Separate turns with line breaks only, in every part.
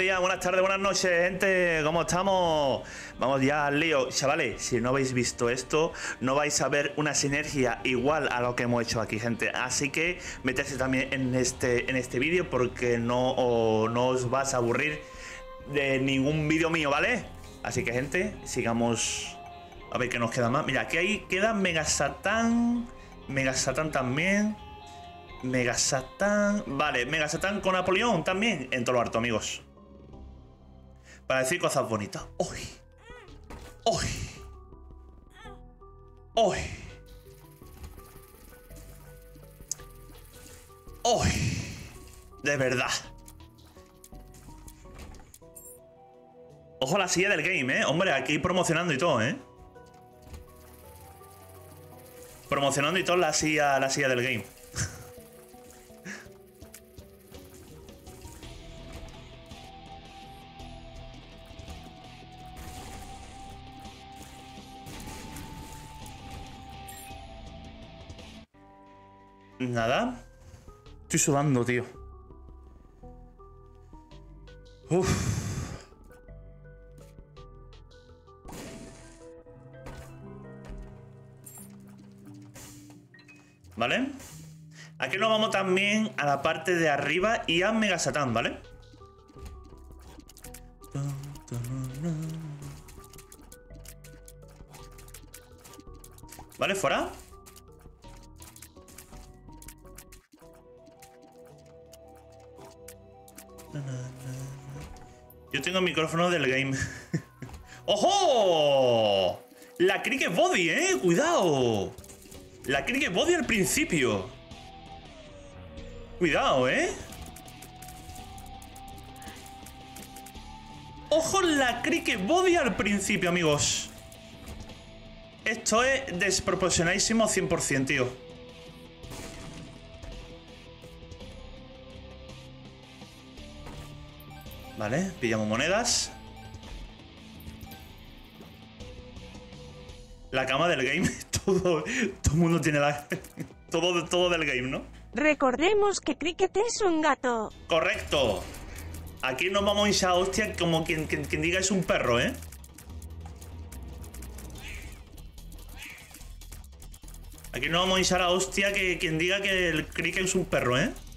días, buenas tardes, buenas noches, gente. ¿Cómo estamos? Vamos ya al lío. Chavales, si no habéis visto esto, no vais a ver una sinergia igual a lo que hemos hecho aquí, gente. Así que meterse también en este vídeo porque no os vas a aburrir de ningún vídeo mío, ¿vale? Así que, gente, sigamos. A ver qué nos queda más. Mira, aquí ahí queda Mega Satán. Mega Satán también. Mega Satán. Vale, Mega Satán con Napoleón también. En todo lo harto, amigos. Para decir cosas bonitas. ¡Uy! ¡Uy! ¡Uy! ¡Uy! De verdad. Ojo a la silla del game, Hombre, aquí promocionando y todo, Promocionando y todo la silla del game. Nada. Estoy sudando, tío. Uf. ¿Vale? Aquí nos vamos también a la parte de arriba y a Mega Satán, ¿vale? ¿Vale? ¿Fuera? Yo tengo el micrófono del game. ¡Ojo! La Cricket Body, ¡Cuidado! La Cricket Body al principio. Cuidado, ¡Ojo la Cricket Body al principio, amigos! Esto es desproporcionadísimo 100%, tío. Vale, pillamos monedas. La cama del game. Todo el mundo tiene la... todo del game, ¿no?
Recordemos que Cricket es un gato.
Correcto. Aquí nos vamos a hinchar a hostia como quien diga es un perro, Aquí nos vamos a hinchar a hostia que quien diga que el Cricket es un perro,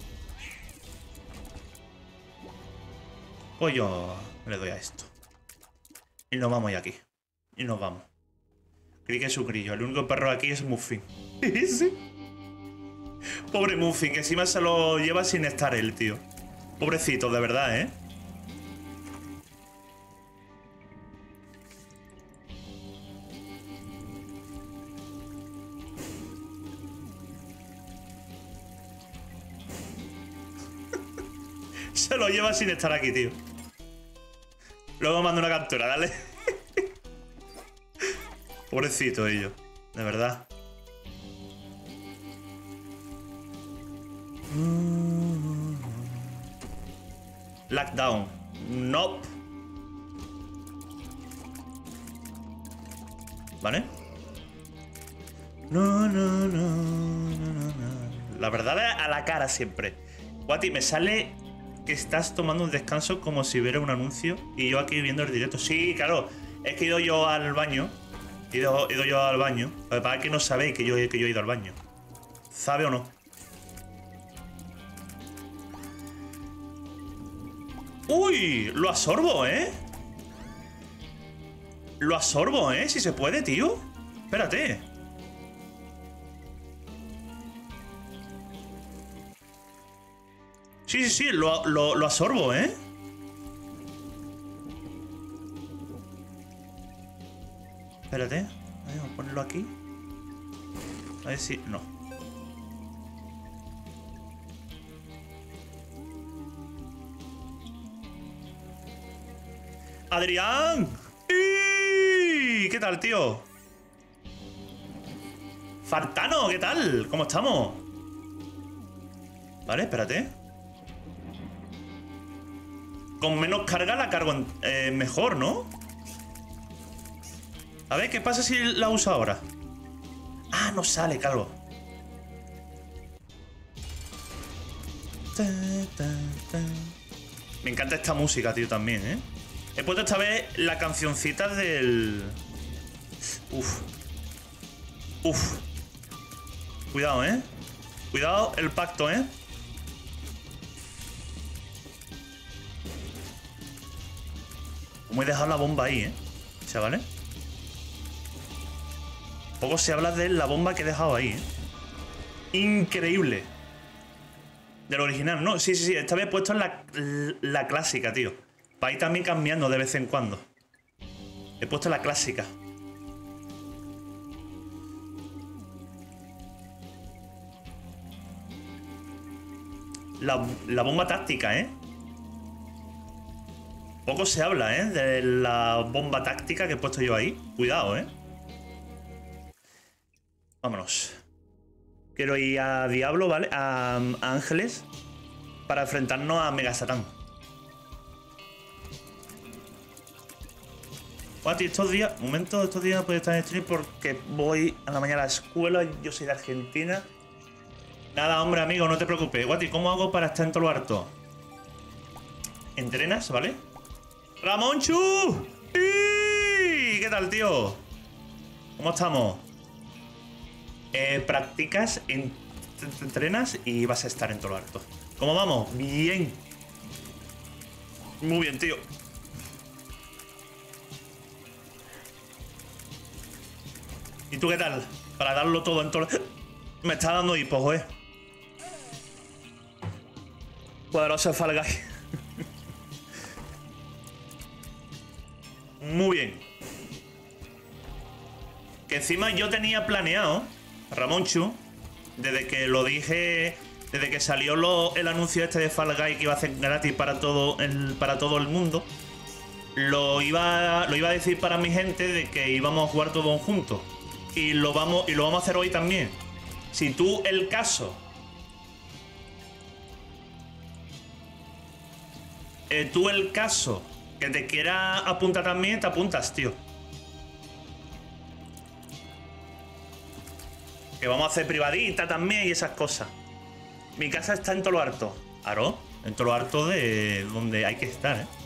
Pues yo le doy a esto. Y nos vamos ya aquí. Y nos vamos. Cricket es un grillo. El único perro aquí es Muffin. ¿Sí? Pobre Muffin, que encima se lo lleva sin estar él, tío. Pobrecito, de verdad, Se lo lleva sin estar aquí, tío. Luego mando una captura, dale. Pobrecito ellos, de verdad. Lockdown. Nope. ¿Vale? No. La verdad es a la cara siempre. Guati, me sale que estás tomando un descanso como si hubiera un anuncio y yo aquí viendo el directo. Sí, claro. Es que he ido yo al baño. He ido yo al baño. Para que no sabéis que yo he ido al baño. ¿Sabe o no? ¡Uy! Lo absorbo, Lo absorbo, Si se puede, tío. Espérate. Sí, lo absorbo, Espérate. Vamos a ponerlo aquí. A ver si... No. ¡Adrián! ¡Y! ¿Qué tal, tío? Fartano, ¿qué tal? ¿Cómo estamos? Vale, espérate. Con menos carga la cargo mejor, ¿no? A ver, ¿qué pasa si la uso ahora? Ah, no sale, calvo. Me encanta esta música, tío, también, ¿eh? He puesto esta vez la cancioncita del... Uf. Uf. Cuidado, ¿eh? Cuidado el pacto, ¿eh? Como he dejado la bomba ahí, ¿eh? Chavales. Poco se habla de la bomba que he dejado ahí, ¿eh? Increíble. Del original, ¿no? Sí, sí, sí. Esta vez he puesto la clásica, tío. Para ir también cambiando de vez en cuando. He puesto la clásica. La bomba táctica, ¿eh? Poco se habla, ¿eh? De la bomba táctica que he puesto yo ahí. Cuidado, ¿eh? Vámonos. Quiero ir a Diablo, ¿vale? A Ángeles. Para enfrentarnos a Mega Satán. Guati, estos días... estos días no puedo estar en stream porque voy a la mañana a la escuela. Yo soy de Argentina. Nada, hombre, amigo, no te preocupes. Guati, ¿cómo hago para estar en todo lo harto? Entrenas, ¿vale? ¡Ramonchu! ¡Sí! ¿Qué tal, tío? ¿Cómo estamos? Practicas, entrenas y vas a estar en todo lo harto. ¿Cómo vamos? Bien. Muy bien, tío. ¿Y tú qué tal? Para darlo todo en todo... Me está dando hipo, joder. Poderoso Fall Guy. Muy bien. Que encima yo tenía planeado, Ramonchu, desde que lo dije, desde que salió el anuncio este de Fall Guy que iba a hacer gratis para todo el mundo, lo iba a decir para mi gente de que íbamos a jugar todos juntos. Y lo vamos a hacer hoy también. Si tú el caso que te quiera apuntar también, te apuntas, tío. Que vamos a hacer privadita también y esas cosas. Mi casa está en todo lo harto. ¿Aro? En todo lo harto de donde hay que estar, ¿eh?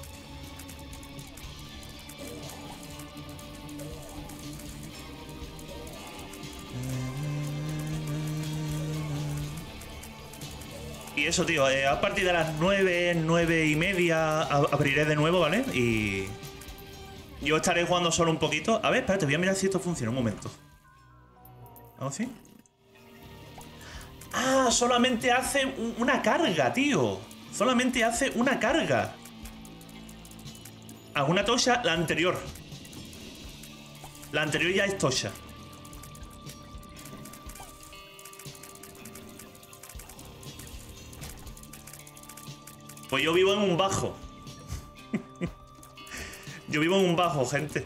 Y eso, tío, a partir de las 9 y media abriré de nuevo, ¿vale? Y yo estaré jugando solo un poquito. A ver, espérate, voy a mirar si esto funciona un momento. ¿Vamos así? Ah, solamente hace una carga, tío. Solamente hace una carga. ¿Alguna tocha? La anterior. La anterior ya es tocha. Pues yo vivo en un bajo. Yo vivo en un bajo, gente.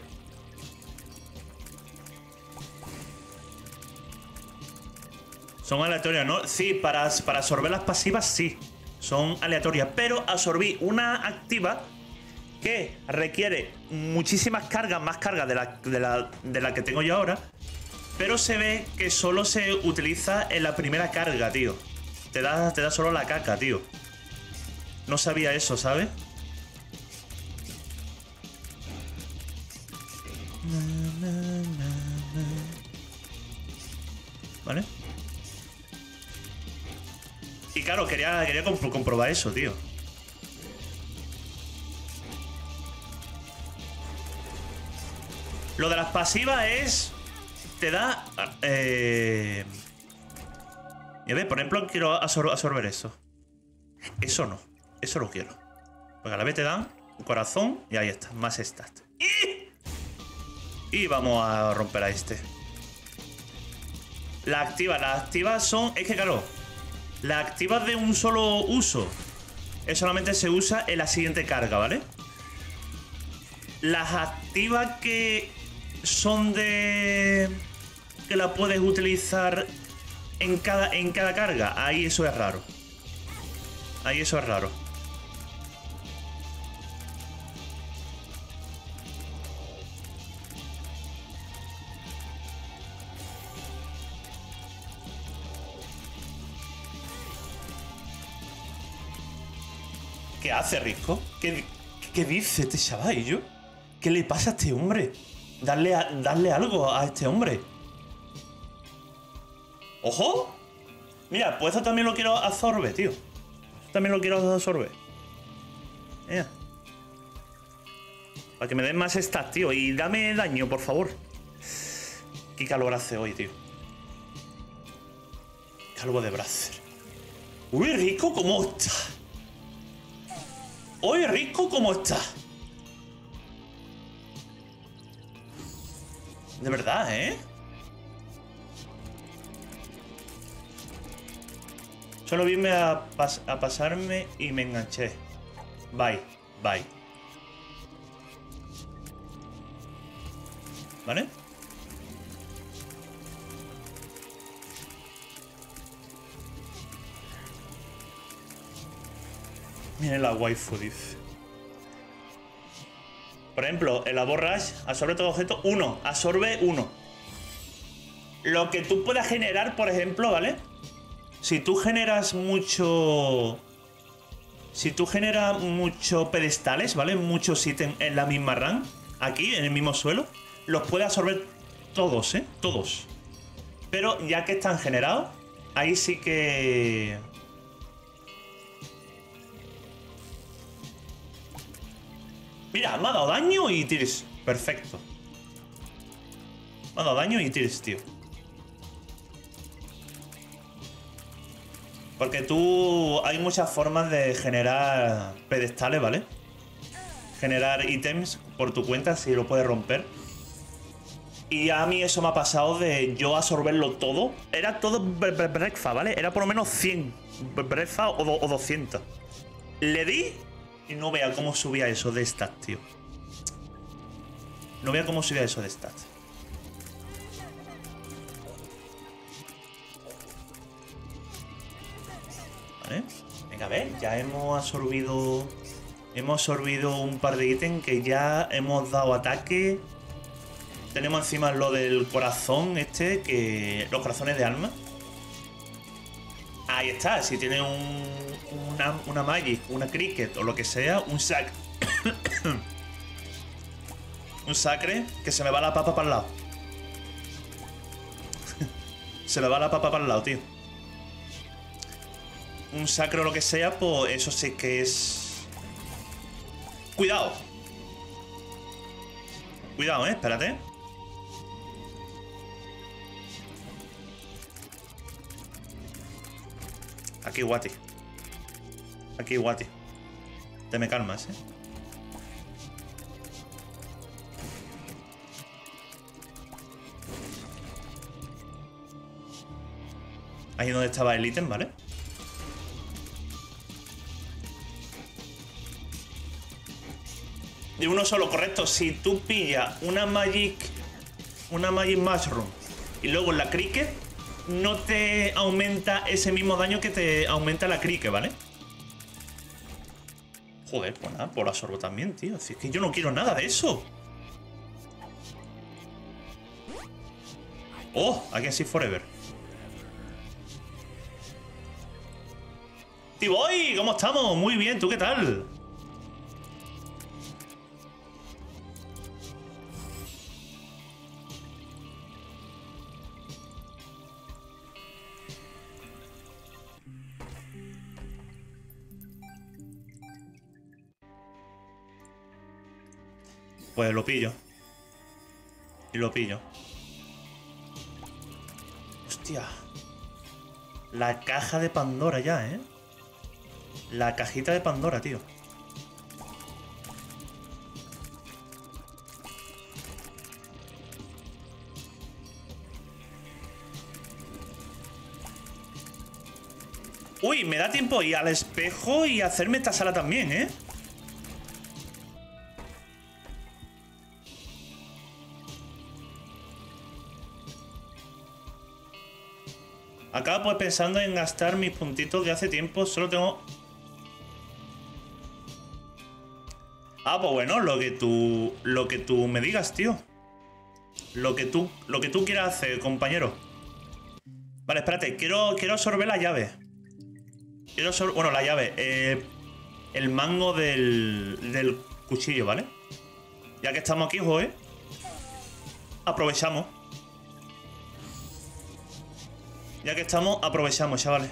Son aleatorias, ¿no? Sí, para absorber las pasivas, sí. Son aleatorias. Pero absorbí una activa que requiere muchísimas cargas, más cargas de la que tengo yo ahora. Pero se ve que solo se utiliza en la primera carga, tío. Te da solo la caca, tío. No sabía eso, ¿sabes? ¿Vale? Y claro, quería comprobar eso, tío. Lo de las pasivas es... Te da... Y a ver, por ejemplo, quiero absorber eso. Eso no. Eso lo quiero. Porque a la vez te dan un corazón y ahí está, más stat. Y vamos a romper a este. Las activas son... Es que claro, las activas de un solo uso solamente se usa en la siguiente carga, ¿vale? Las activas que son de... que la puedes utilizar en cada carga, ahí eso es raro. Ahí eso es raro. ¿Qué hace, Risco? ¿Qué dice este chavalillo? ¿Qué le pasa a este hombre? Darle algo a este hombre. ¡Ojo! Mira, pues esto también lo quiero absorber, tío. También lo quiero absorber. Mira. Para que me den más stats, tío. Y dame daño, por favor. Qué calor hace hoy, tío. Calvo de Bracer. Uy, Rico, ¿cómo está? Uy, Rico, ¿cómo está? De verdad, ¿eh? Solo vine a pasarme y me enganché. Bye. ¿Vale? Miren la waifu, dice. Por ejemplo, el Aborrash absorbe todo objeto 1. Absorbe 1. Lo que tú puedas generar, por ejemplo, ¿vale? Si tú generas mucho... Si tú generas muchos pedestales, ¿vale? Muchos ítems en la misma run, aquí, en el mismo suelo, los puede absorber todos, ¿eh? Todos. Pero ya que están generados, ahí sí que... Mira, me ha dado daño y tires. Perfecto. Me ha dado daño y tires, tío. Porque tú... Hay muchas formas de generar pedestales, ¿vale? Generar ítems por tu cuenta, si lo puedes romper. Y a mí eso me ha pasado de yo absorberlo todo. Era todo breakfast, ¿vale? Era por lo menos 100 breakfast o 200. Le di y no vea cómo subía eso de stats, tío. No vea cómo subía eso de stats. ¿Vale? Venga, a ver, ya hemos absorbido... Hemos absorbido un par de ítems que ya hemos dado ataque. Tenemos encima lo del corazón este, que... Los corazones de alma. Ahí está, si tiene una Magic, una Cricket o lo que sea, un sac... un sacre, que se me va la papa para el lado. Se me va la papa para el lado, tío. Un sacre o lo que sea, pues eso sí que es... Cuidado. Cuidado, espérate. Aquí, Guati. Aquí, Guati. Te me calmas, ¿eh? Ahí donde estaba el ítem, ¿vale? De uno solo, correcto. Si tú pillas una Magic Mushroom y luego la Cricket, no te aumenta ese mismo daño que te aumenta la Cricket, ¿vale? Joder, pues nada, por absorbo también, tío. Es que yo no quiero nada de eso. Oh, I can see forever. T-Boy, ¿cómo estamos? Muy bien, ¿tú qué tal? Pues lo pillo. Y lo pillo. Hostia. La caja de Pandora ya, ¿eh? La cajita de Pandora, tío. Uy, me da tiempo ir al espejo y hacerme esta sala también, ¿eh? Acabo pues pensando en gastar mis puntitos de hace tiempo. Solo tengo... Ah, pues bueno, lo que tú me digas, tío. Lo que tú quieras hacer, compañero. Vale, espérate, quiero absorber la llave. Bueno, la llave. el mango del cuchillo, ¿vale? Ya que estamos aquí, joder, aprovechamos. Ya que estamos, aprovechamos, chavales.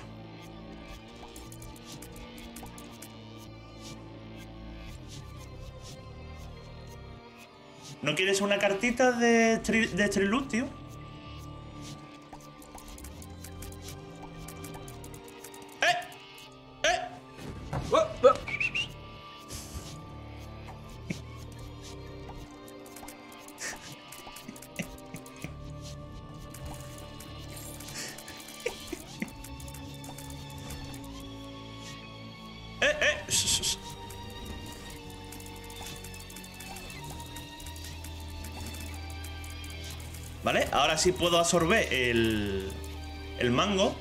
¿No quieres una cartita de Triluz, tío? Vale, ahora sí puedo absorber el mango.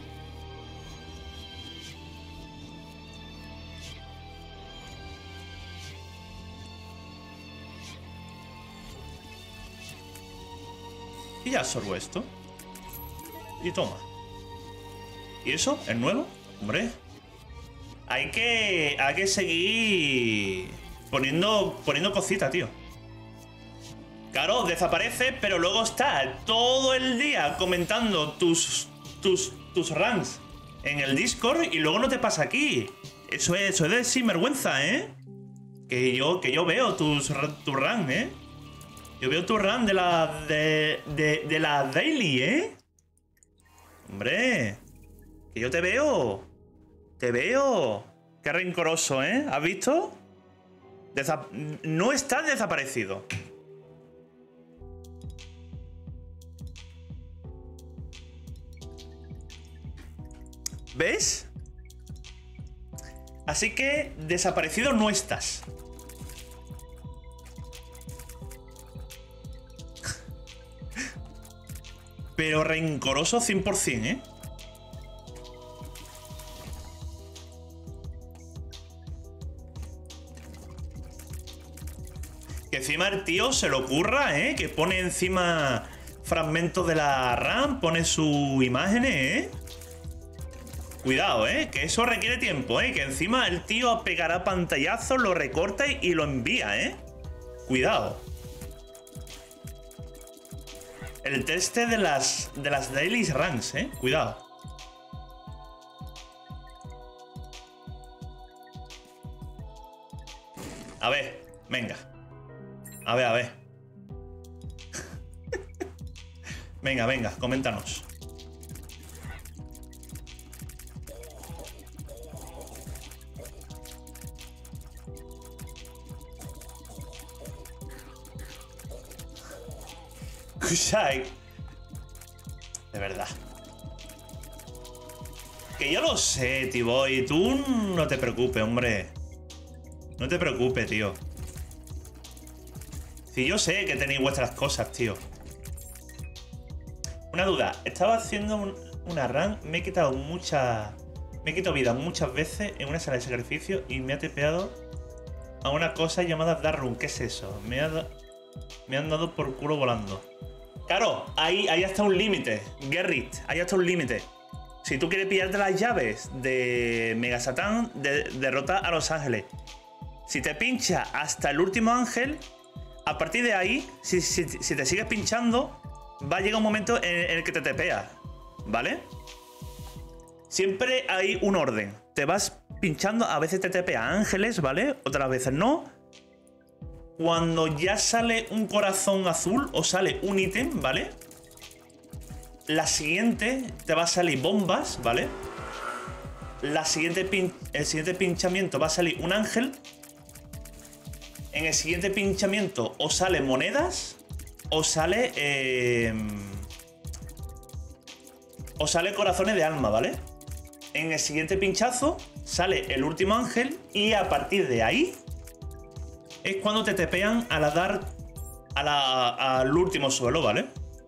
Y ya absorbo esto. Y toma. ¿Y eso? ¿Es nuevo? Hombre. Hay que seguir poniendo cositas, tío. Claro, desaparece, pero luego está todo el día comentando tus ranks en el Discord y luego no te pasa aquí. Eso es de sinvergüenza, ¿eh? Que yo veo tu rank, ¿eh? Yo veo tu rank de la daily, ¿eh? Hombre, que yo te veo. Te veo. Qué rencoroso, ¿eh? ¿Has visto? No estás desaparecido. ¿Ves? Así que desaparecido no estás. Pero rencoroso 100%, ¿eh? Que encima el tío se lo ocurra, ¿eh? Que pone encima fragmentos de la RAM, pone sus imágenes, ¿eh? Cuidado, que eso requiere tiempo, que encima el tío pegará pantallazos, lo recorta y lo envía, Cuidado. El teste de las daily ranks, Cuidado. A ver, venga. A ver. venga, coméntanos. De verdad. Que yo lo sé, T-Boy. Tú no te preocupes, hombre. No te preocupes, tío. Si yo sé que tenéis vuestras cosas, tío. Una duda. Estaba haciendo una run. Me he quitado vida muchas veces en una sala de sacrificio y me ha tepeado a una cosa llamada Dark Run. ¿Qué es eso? Me han dado por culo volando. Claro, ahí hasta un límite. Gerrit, ahí hasta un límite. Si tú quieres pillarte las llaves de Mega Satán, derrota a los ángeles. Si te pincha hasta el último ángel, a partir de ahí, si te sigues pinchando, va a llegar un momento en el que te tepeas, ¿vale? Siempre hay un orden. Te vas pinchando, a veces te tepeas ángeles, ¿vale? Otras veces no. Cuando ya sale un corazón azul o sale un ítem, ¿vale? La siguiente te va a salir bombas, ¿vale? El siguiente pinchamiento va a salir un ángel. En el siguiente pinchamiento o sale monedas o sale corazones de alma, ¿vale? En el siguiente pinchazo sale el último ángel y a partir de ahí es cuando te tepean al último suelo, ¿vale?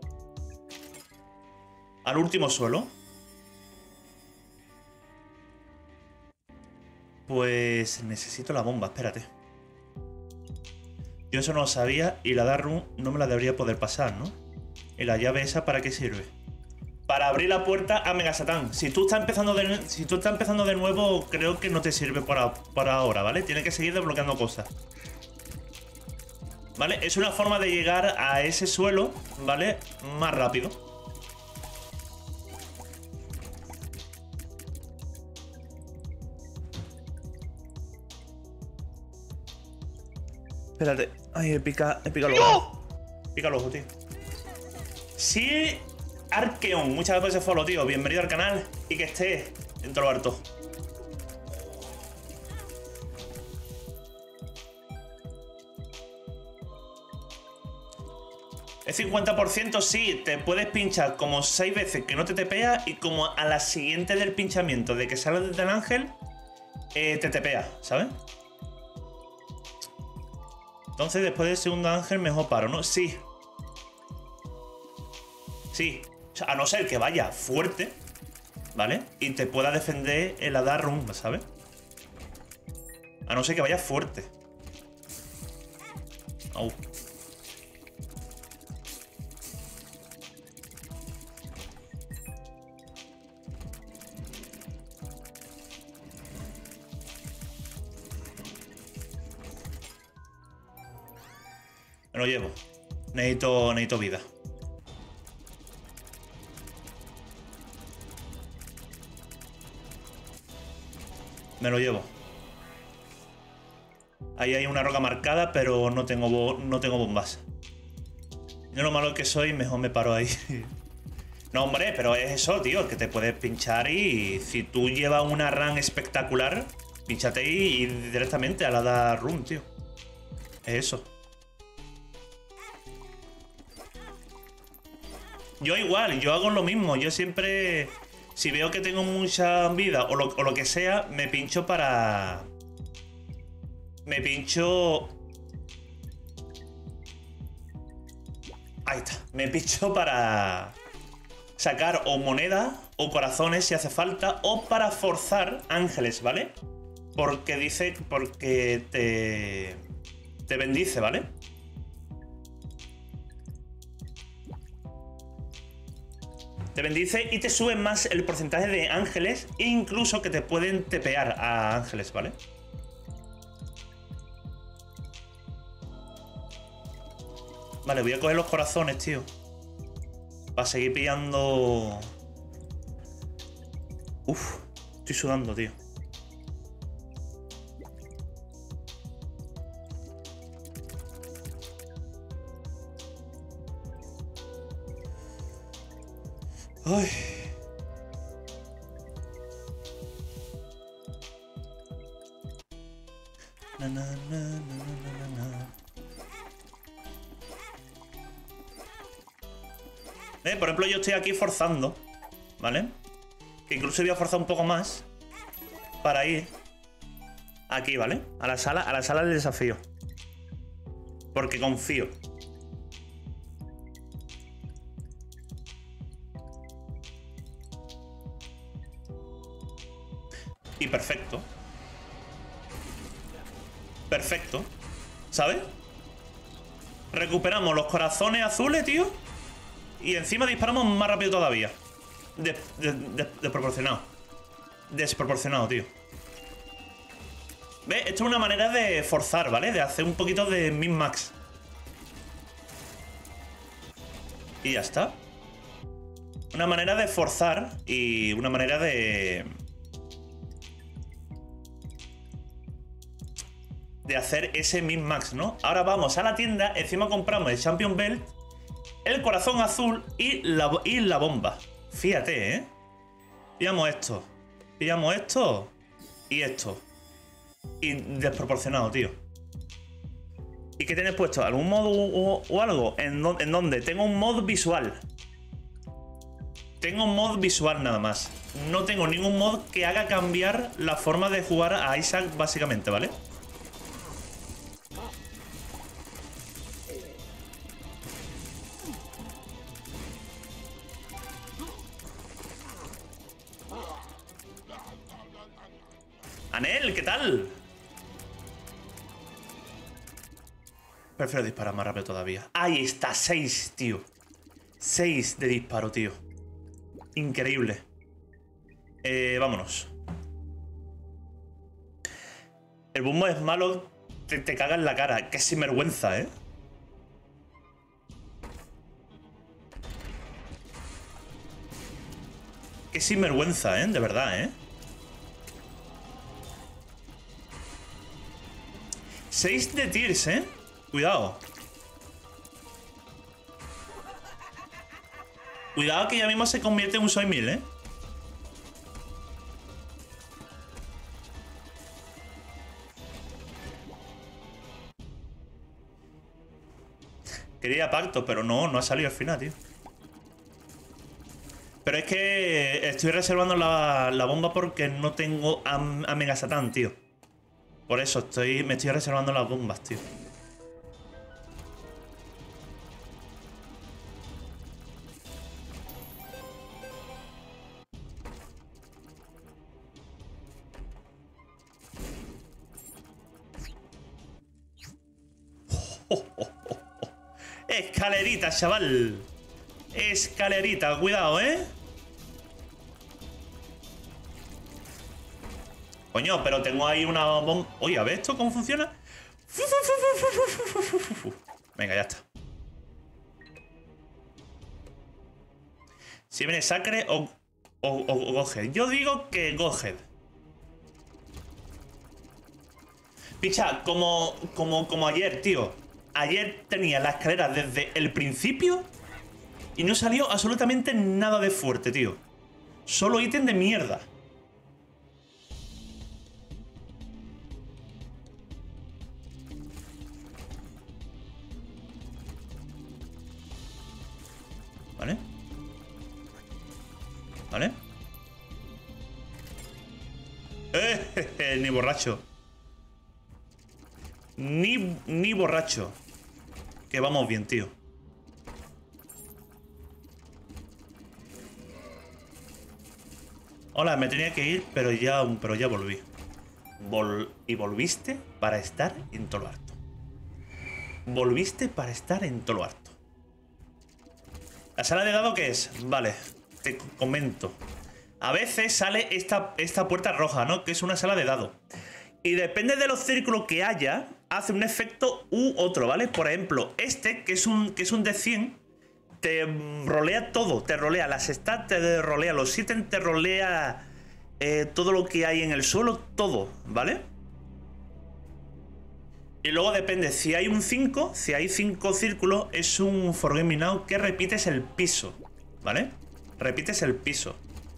Al último suelo. Pues necesito la bomba, espérate. Yo eso no lo sabía y la Dark Run no me la debería poder pasar, ¿no? ¿Y la llave esa para qué sirve? para abrir la puerta a Mega Satán. Si tú estás empezando de nuevo, creo que no te sirve por ahora, ¿vale? Tienes que seguir desbloqueando cosas. ¿Vale? Es una forma de llegar a ese suelo, ¿vale? Más rápido. Espérate. Ay, pica el ojo. Pica el ojo, tío. Sí, Arkeon. Muchas gracias por follow, tío. Bienvenido al canal y que estés dentro del harto. El 50% sí, te puedes pinchar como 6 veces que no te tepea y como a la siguiente del pinchamiento de que sales desde el ángel, te tepea, ¿sabes? Entonces después del segundo ángel mejor paro, ¿no? Sí. Sí. O sea, a no ser que vaya fuerte, ¿vale? Y te pueda defender el Hada Run, ¿sabes? A no ser que vaya fuerte. Au. Me lo llevo. Necesito vida. Me lo llevo. Ahí hay una roca marcada, pero no tengo bombas. Yo lo malo que soy, mejor me paro ahí. No, hombre, pero es eso, tío, que te puedes pinchar y si tú llevas una run espectacular, pínchate ahí y directamente a la Hada Run, tío. Es eso. Yo igual, yo hago lo mismo. Yo siempre, si veo que tengo mucha vida o lo que sea, me pincho para... Me pincho... Ahí está. Me pincho para sacar o monedas o corazones si hace falta o para forzar ángeles, ¿vale? Porque dice... Porque te bendice, ¿vale? Te bendice y te sube más el porcentaje de ángeles e incluso que te pueden tepear a ángeles, ¿vale? Vale, voy a coger los corazones, tío. Para seguir pillando... Uf, estoy sudando, tío. Ay. Na, na, na, na, na. Por ejemplo, yo estoy aquí forzando, ¿vale? Que incluso voy a forzar un poco más para ir aquí, ¿vale? A la sala del desafío. Porque confío. Y perfecto. Perfecto. ¿Sabes? Recuperamos los corazones azules, tío. Y encima disparamos más rápido todavía. Desproporcionado. Desproporcionado, tío. ¿Ves? Esto es una manera de forzar, ¿vale? De hacer un poquito de min-max. Y ya está. Una manera de forzar y una manera de hacer ese min-max, ¿no? Ahora vamos a la tienda, encima compramos el Champion Belt, el corazón azul y la bomba. Fíjate, ¿eh? Pillamos esto y esto. Y desproporcionado, tío. ¿Y qué tienes puesto? ¿Algún modo o algo? ¿En dónde? Tengo un mod visual. Tengo un mod visual nada más. No tengo ningún mod que haga cambiar la forma de jugar a Isaac, básicamente, ¿vale? Anel, ¿qué tal? Prefiero disparar más rápido todavía. Ahí está, 6, tío. 6 de disparo, tío. Increíble. Vámonos. El Bumbo es malo, te caga en la cara. Qué sinvergüenza, ¿eh? Qué sinvergüenza, ¿eh? De verdad, ¿eh? 6 de tiers, ¿eh? Cuidado. Cuidado que ya mismo se convierte en un Soy 1000, ¿eh? Quería pacto, pero no ha salido al final, tío. Pero es que estoy reservando la bomba porque no tengo a Mega Satán, tío. Por eso me estoy reservando las bombas, tío. Escalerita, chaval. Escalerita, cuidado, ¿eh? Coño, pero tengo ahí una bomba. Oye, a ver esto cómo funciona. Venga, ya está. Si viene Sacre o Gohead. Yo digo que Gohead. Picha, como ayer, tío. Ayer tenía la escalera desde el principio y no salió absolutamente nada de fuerte, tío. Solo ítem de mierda. ¿Vale? ¿Vale? Ni borracho. Ni borracho. Que vamos bien, tío. Hola, me tenía que ir, pero ya volví. Y volviste para estar en todo lo harto. Volviste para estar en todo lo harto. ¿La sala de dado qué es? Vale, te comento. A veces sale esta puerta roja, ¿no? Que es una sala de dado. Y depende de los círculos que haya, hace un efecto u otro, ¿vale? Por ejemplo, este, que es un de 100, te rolea todo. Te rolea las stats, te rolea los ítems, te rolea todo lo que hay en el suelo, todo, ¿vale? Y luego depende, si hay un 5, si hay 5 círculos, es un Forget Me Now que repites el piso, ¿vale? Repites el piso.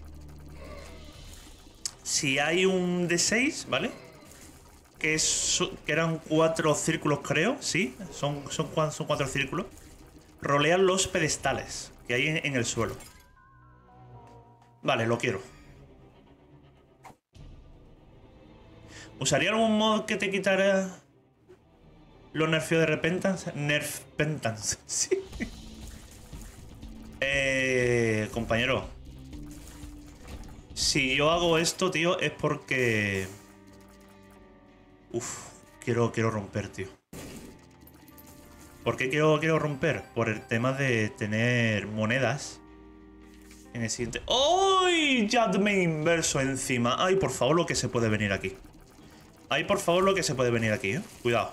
Si hay un de 6, ¿vale? Que eran 4 círculos, creo, sí, son 4 círculos. Rolean los pedestales que hay en el suelo. Vale, lo quiero. ¿Usaría algún mod que te quitara los nerfeos de Repentance? Nerfpentance, sí. Compañero. Si yo hago esto, tío, es porque... Uf, quiero romper, tío. ¿Por qué quiero romper? Por el tema de tener monedas en el siguiente... ¡Ay! Ya me inverso encima. ¡Ay, por favor, lo que se puede venir aquí! ¡Ay, por favor, lo que se puede venir aquí, eh! Cuidado.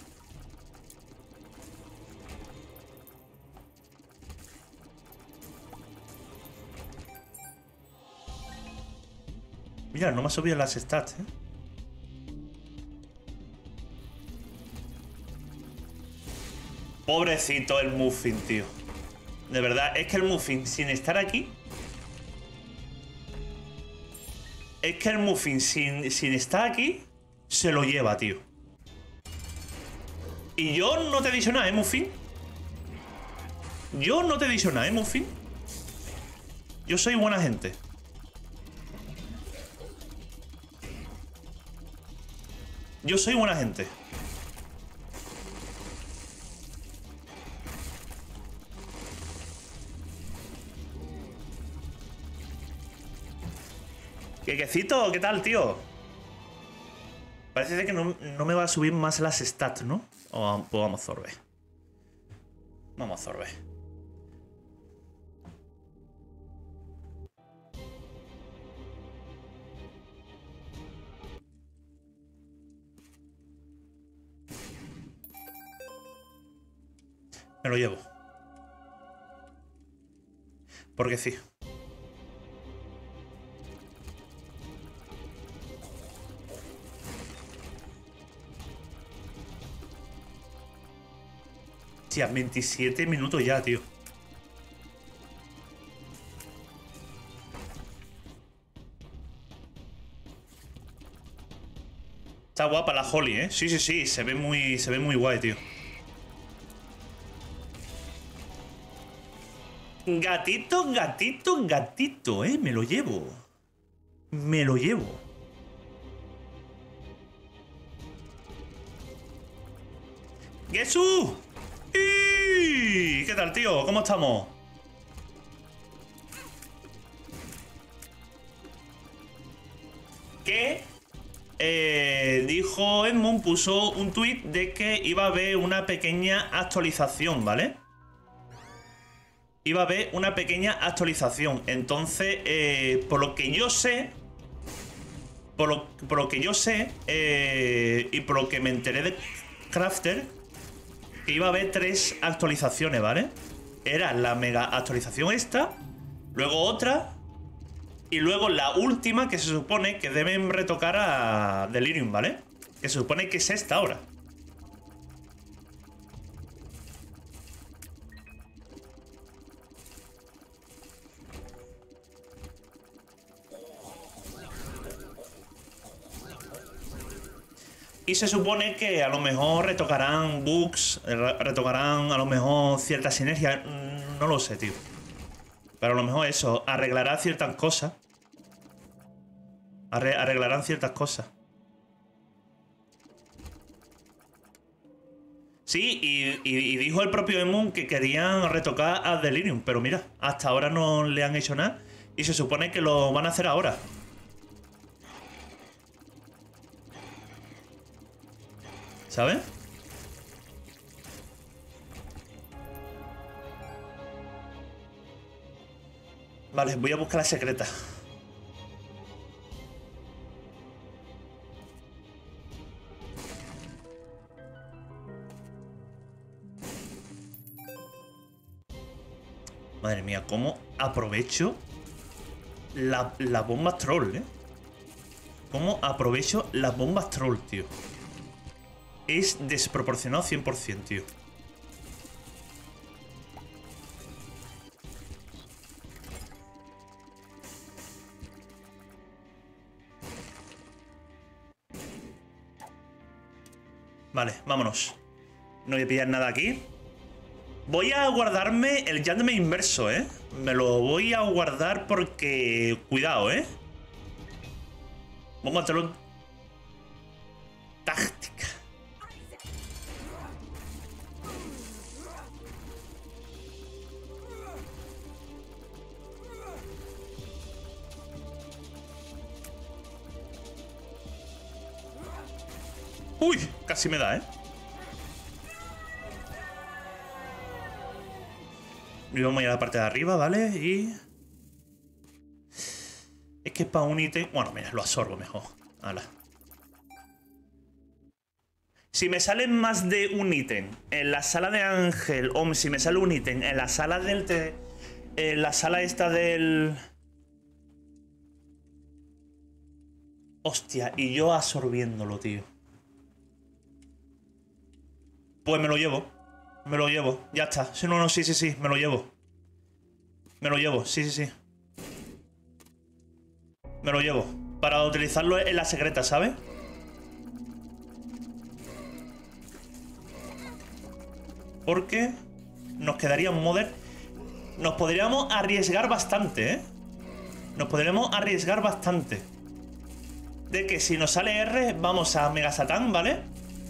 Mira, no me ha subido las stats, eh. Pobrecito el Muffin, tío. De verdad, es que el Muffin, sin estar aquí... Es que el Muffin, sin estar aquí, se lo lleva, tío. Y yo no te he dicho nada, ¿eh, Muffin? Yo no te he dicho nada, ¿eh, Muffin? Yo soy buena gente. Yo soy buena gente. Quequecito, ¿qué tal, tío? Parece que no me va a subir más las stats, ¿no? Pues vamos a Zorbe. Vamos a Zorbe. Me lo llevo. Porque sí. Tía, 27 minutos ya, tío. Está guapa la Holly, ¿eh? Sí, sí, sí. Se ve muy guay, tío. Gatito, gatito, gatito, ¿eh? Me lo llevo. Me lo llevo. ¡Jesús! ¿Qué tal, tío? ¿Cómo estamos? Que dijo Edmund, puso un tweet de que iba a haber una pequeña actualización, ¿vale? Iba a haber una pequeña actualización. Entonces, por lo que yo sé, por lo que yo sé, y por lo que me enteré de Crafter, que iba a haber 3 actualizaciones, ¿vale? Era la mega actualización esta, luego otra, y luego la última, que se supone que deben retocar a Delirium, ¿vale? Que se supone que es esta ahora. Y se supone que a lo mejor retocarán bugs, retocarán a lo mejor ciertas sinergias. No lo sé, tío. Pero a lo mejor eso, arreglará ciertas cosas. Arreglarán ciertas cosas. Sí, y dijo el propio Emun que querían retocar a Delirium. Pero mira, hasta ahora no le han hecho nada. Y se supone que lo van a hacer ahora. ¿Sabes? Vale, voy a buscar la secreta. Madre mía, cómo aprovecho las bombas troll, ¿eh? Cómo aprovecho las bombas troll, tío. Es desproporcionado 100%, tío. Vale, vámonos. No voy a pillar nada aquí. Voy a guardarme el Yandeme inverso, ¿eh? Me lo voy a guardar porque... Cuidado, ¿eh? Vamos a hacerlo... Táctica. Uy, casi me da, ¿eh? Y vamos a ir a la parte de arriba, ¿vale? Y... Es que para un ítem... Bueno, mira, lo absorbo mejor. Hala. Si me sale más de un ítem en la sala de Ángel, o si me sale un ítem en la sala del... en la sala esta del... Hostia, y yo absorbiéndolo, tío. Pues me lo llevo. Me lo llevo. Ya está. Sí, no, sí, sí, sí. Me lo llevo. Me lo llevo. Sí, sí, sí. Me lo llevo. Para utilizarlo en la secreta, ¿sabes? Porque nos quedaría un modder. Nos podríamos arriesgar bastante, ¿eh? Nos podríamos arriesgar bastante. De que si nos sale R, vamos a Mega Satán, ¿vale?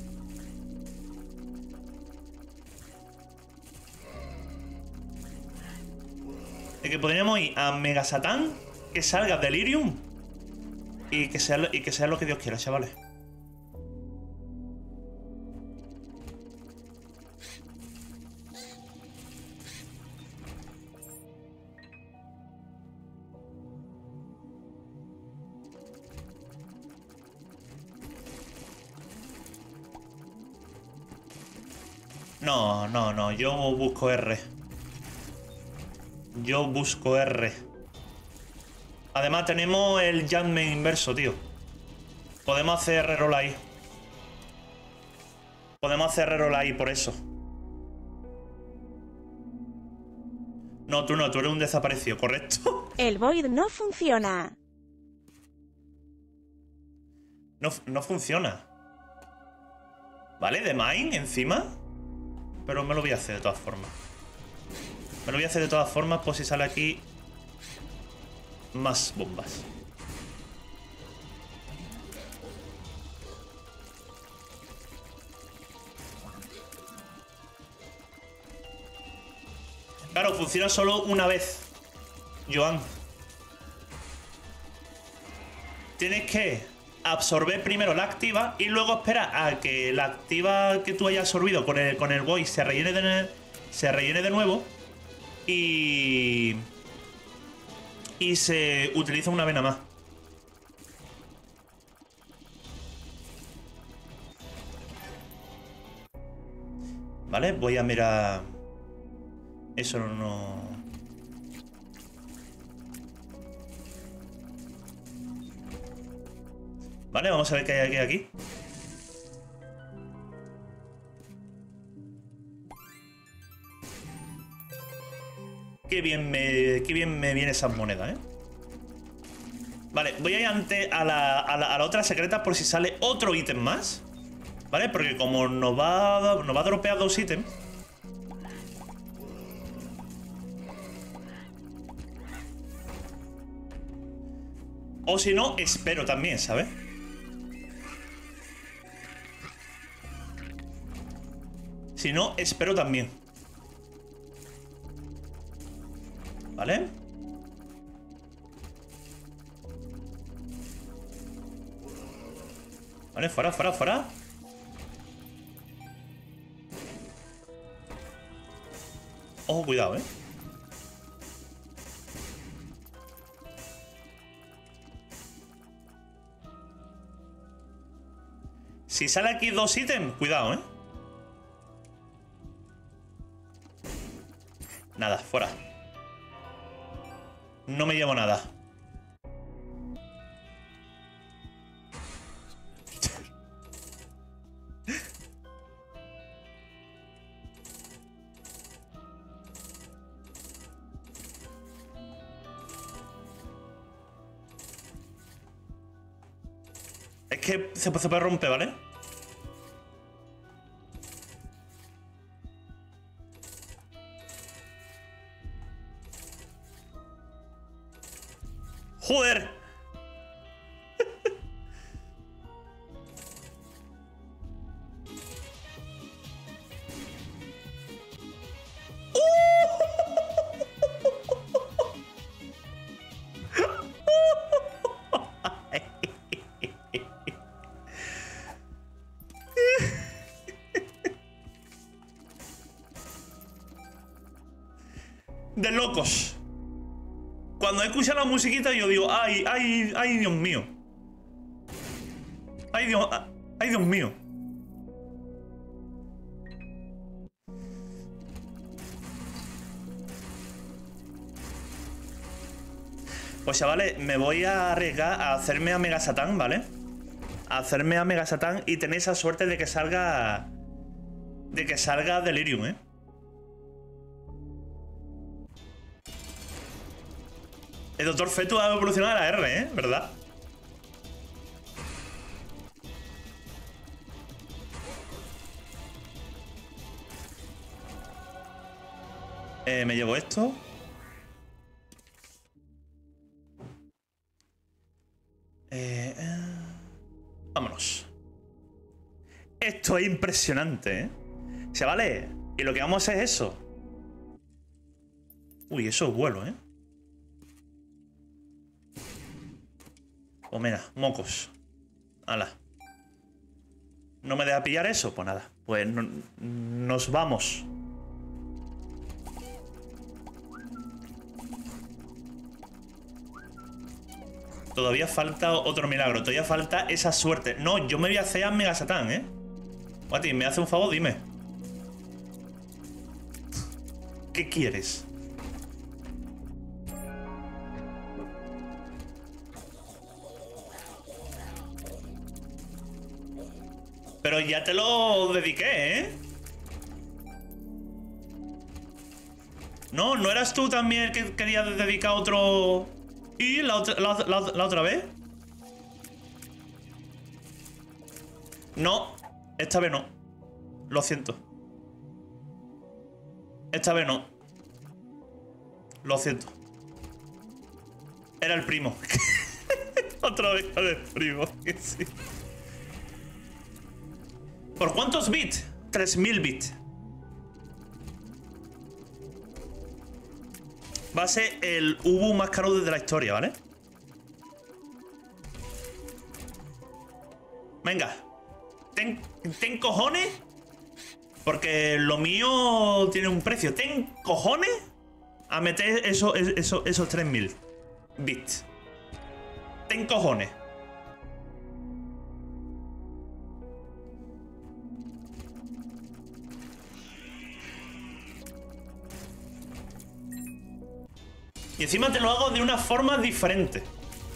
De que podríamos ir a Mega Satán, que salga Delirium y que sea lo que Dios quiera, chavales. No, no, no. Yo busco R. Yo busco R. Además tenemos el Jumpman inverso, tío. Podemos hacer reroll ahí. Podemos hacer reroll ahí por eso. No, tú eres un desaparecido, ¿correcto?
El Void no funciona.
No funciona. ¿Vale? De mine encima. Pero me lo voy a hacer de todas formas. Me lo voy a hacer de todas formas por si sale aquí más bombas. Claro, funciona solo una vez, Joan. Tienes que absorber primero la activa y luego espera a que la activa que tú hayas absorbido con el void se rellene de nuevo y se utiliza una vena más. Vale, voy a mirar. Eso no. Vale, vamos a ver qué hay aquí. Qué bien me viene esa moneda, ¿eh? Vale, voy a ir a la otra secreta por si sale otro ítem más. ¿Vale? Porque como nos va a dropear 2 ítems. O si no, espero también, ¿sabes? Si no, espero también. ¿Vale? Vale, fuera. Ojo, cuidado, ¿eh? Si sale aquí 2 ítems, cuidado, ¿eh? Nada, fuera. No me llevo nada. Es que se puede romper, ¿vale? ¡Joder! De locos. Cuando escucho la musiquita yo digo, ay, Dios mío. Ay, Dios mío. Pues chavales, me voy a arriesgar a hacerme a Mega Satán, ¿vale? A hacerme a Mega Satán y tenéis esa suerte de que salga... Delirium, ¿eh? El Doctor Fetus ha evolucionado a la R, ¿eh? ¿Verdad? Me llevo esto. Vámonos. Esto es impresionante, ¿eh? Chavales, y lo que vamos a hacer es eso. Uy, eso es vuelo, ¿eh? Pues mira, mocos. Hala. ¿No me deja pillar eso? Pues nada. Pues nos vamos. Todavía falta otro milagro. Todavía falta esa suerte. No, yo me voy a hacer a Mega Satán, ¿eh? Guati, ¿me hace un favor? Dime. ¿Qué quieres? Pero ya te lo dediqué, ¿eh? No, ¿no eras tú también el que querías dedicar otro... ¿Y la otra vez? No, esta vez no. Lo siento. Esta vez no. Lo siento. Era el primo. Otra vez era el primo. Sí. ¿Por cuántos bits? 3000 bits. Va a ser el Ubu más caro de la historia, ¿vale? Venga. ¿Ten cojones? Porque lo mío tiene un precio. ¿Ten cojones? A meter esos 3000 bits. ¿Ten cojones? Y encima te lo hago de una forma diferente.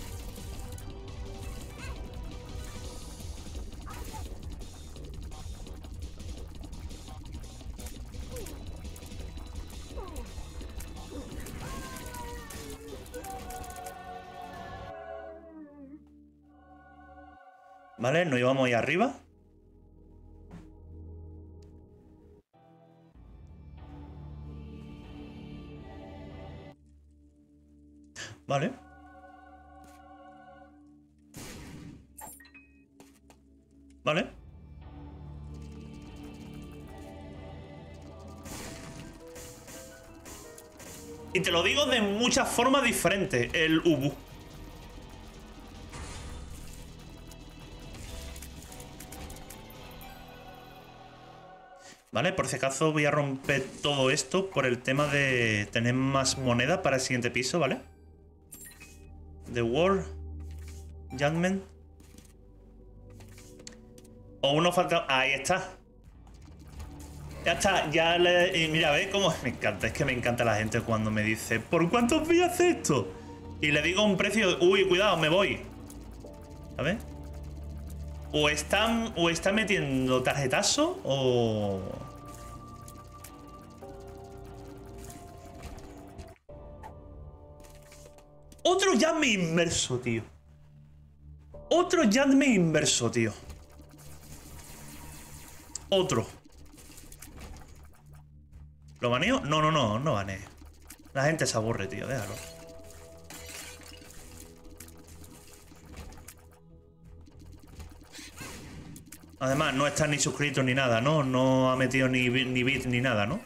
Vale, nos llevamos ahí arriba. Vale. Vale. Y te lo digo de muchas formas diferentes, el Ubu. Vale, por si acaso voy a romper todo esto por el tema de tener más moneda para el siguiente piso, ¿vale? The War. Judgment. O uno falta... Ahí está. Ya está, ya le... Y mira, ¿ves cómo me encanta? Es que me encanta la gente cuando me dice ¿por cuántos días hace esto? Y le digo un precio... Uy, cuidado, me voy. ¿Sabes? O están metiendo tarjetazo o... Otro llame inverso, tío. Otro llame inverso, tío. Otro. ¿Lo baneo? No baneo. La gente se aburre, tío, déjalo. Además, no está ni suscrito ni nada, ¿no? No ha metido ni bit ni nada, ¿no?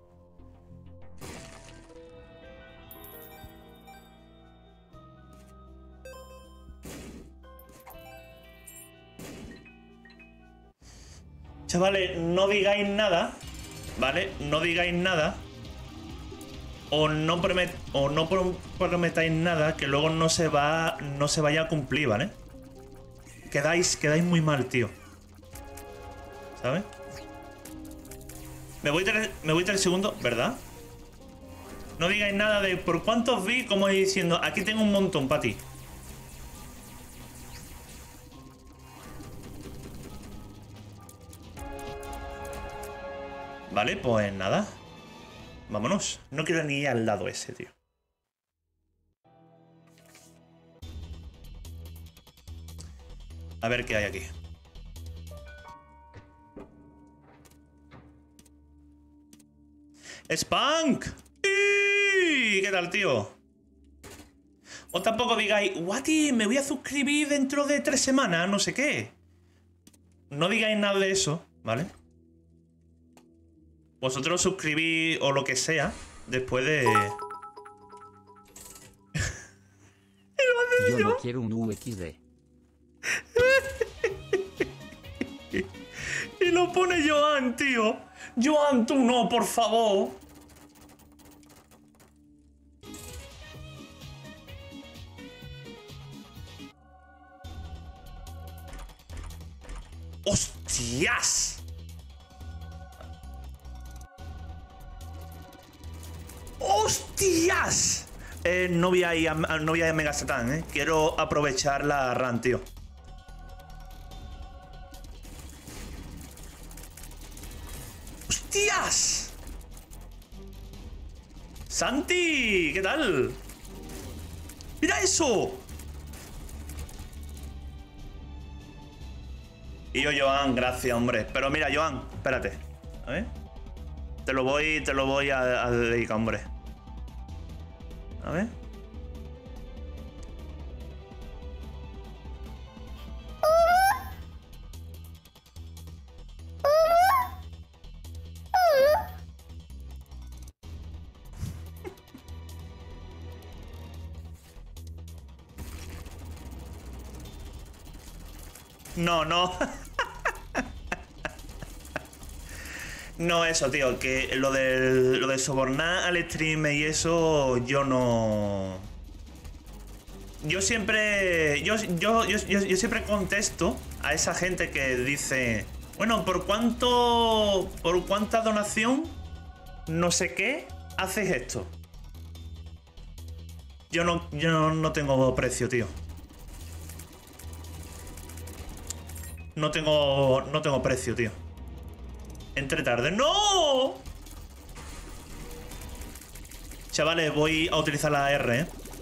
Chavales, no digáis nada, ¿vale? No digáis nada. O no prometáis nada que luego no se vaya a cumplir, ¿vale? Quedáis muy mal, tío. ¿Sabes? Me voy 3 segundos, ¿verdad? No digáis nada de por cuántos vi, como diciendo, aquí tengo un montón para ti. Vale, pues nada. Vámonos. No quiero ni ir al lado ese, tío. A ver qué hay aquí. ¡Spunk! ¿Qué tal, tío? O tampoco digáis, Guati, me voy a suscribir dentro de 3 semanas, no sé qué. No digáis nada de eso, ¿vale? Vosotros suscribís o lo que sea después de...
Yo no quiero un UXD.
Y lo pone Joan, tío. Joan, tú no, por favor. ¡Hostias! ¡Hostias! No voy a ir no voy a ir a Mega Satán, ¿eh? Quiero aprovechar la run, tío. ¡Hostias! ¡Santi! ¿Qué tal? ¡Mira eso! Y yo, Joan, gracias, hombre. Pero mira, Joan, espérate. A ver. Te lo voy a dedicar, hombre. A ver. No, no. No, eso, tío, que lo de sobornar al streamer y eso, yo no. Yo siempre. Yo siempre contesto a esa gente que dice. Bueno, ¿por cuánta donación? No sé qué, haces esto. Yo no tengo precio, tío. No tengo precio, tío. Entre tarde. ¡No! Chavales, voy a utilizar la R, ¿eh?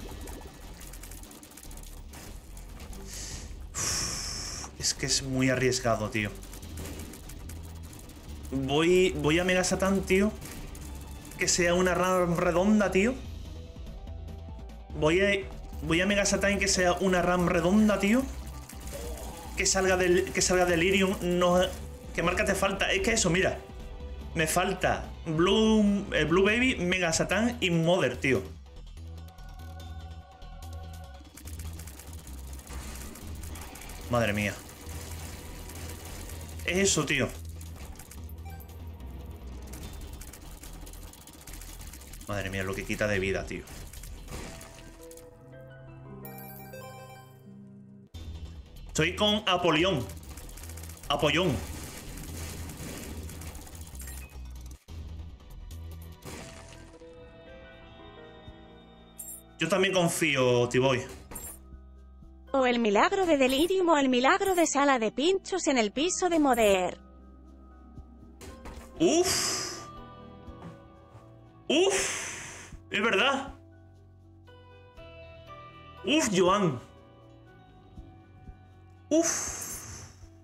Uf, es que es muy arriesgado, tío. Voy a Mega Satán, tío. Que sea una RAM redonda, tío. Voy a Mega Satán y que sea una RAM redonda, tío. Que salga Delirium. No. ¿Qué marca te falta? Es que eso, mira. Me falta Blue Baby, Mega Satán y Mother, tío. Madre mía. Es eso, tío. Madre mía, lo que quita de vida, tío. Estoy con Apollón. Yo también confío, T-Boy.
O el milagro de Delirium o el milagro de Sala de Pinchos en el piso de Moder.
Uf. Uf. Es verdad. Uf, Joan. Uf.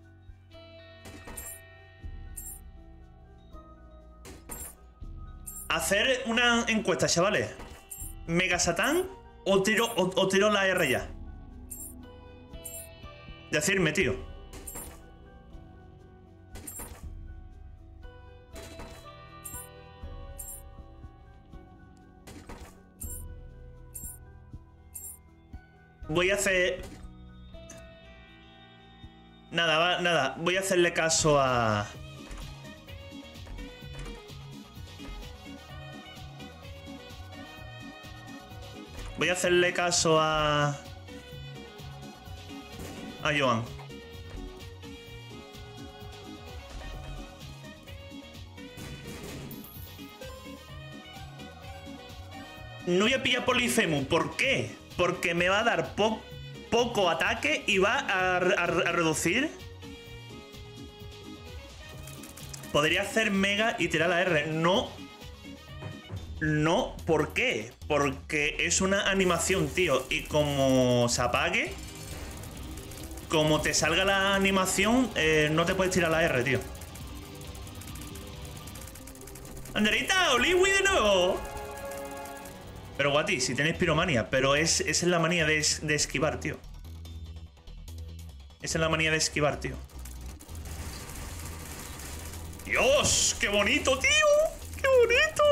Hacer una encuesta, chavales. ¿Mega Satán o tiro la R ya? Decirme, tío. Voy a hacer... Nada. Voy a hacerle caso a... Voy a hacerle caso a Joan. No voy a pillar Polifemo. ¿Por qué? Porque me va a dar poco ataque y va a reducir. Podría hacer Mega y tirar la R. No, ¿por qué? Porque es una animación, tío. Y como se apague, como te salga la animación, no te puedes tirar la R, tío. Anderita, Oliwi de nuevo. Pero Guati, si tenéis piromania. Pero esa es la manía de esquivar, tío. Esa es la manía de esquivar, tío. ¡Dios! ¡Qué bonito, tío! ¡Qué bonito!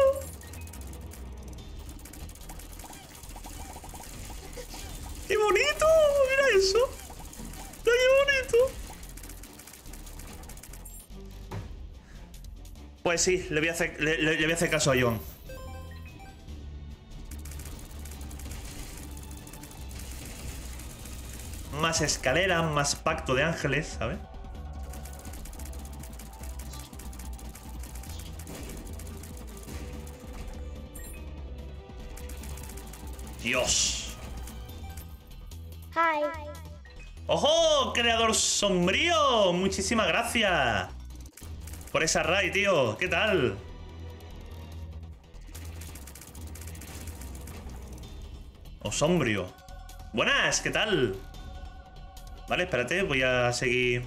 ¡Qué bonito! ¡Mira eso! ¡Qué bonito! Pues sí, le voy a hacer caso a Joan. Más escalera, más pacto de ángeles, ¿sabes? Dios.
Hi.
¡Ojo! Creador sombrío. Muchísimas gracias por esa raid, tío. ¿Qué tal? O sombrío. Buenas, ¿qué tal? Vale, espérate, voy a seguir.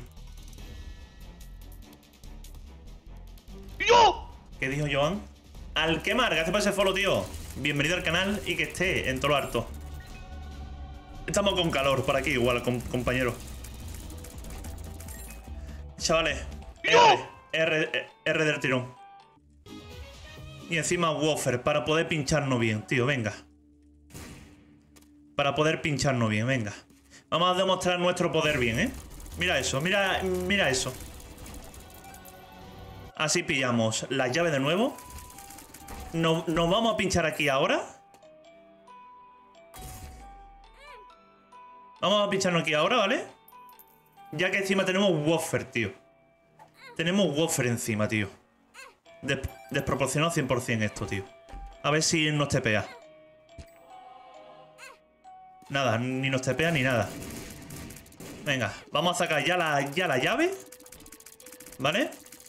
¡Yo! ¿Qué dijo Joan? Alquemar, gracias por ese follow, tío. Bienvenido al canal y que esté en todo lo harto. Estamos con calor por aquí, igual, compañero. Chavales, R del tirón. Y encima wafer para poder pincharnos bien, tío, venga. Para poder pincharnos bien, venga. Vamos a demostrar nuestro poder bien, ¿eh? Mira eso, mira eso. Así pillamos la llave de nuevo. Nos vamos a pinchar aquí ahora. Vamos a pincharnos aquí ahora, ¿vale? Ya que encima tenemos wafer, tío. Tenemos wafer encima, tío. Desproporcionado 100% esto, tío. A ver si nos tepea. Nada, ni nos tepea ni nada. Venga, vamos a sacar ya la llave. ¿Vale?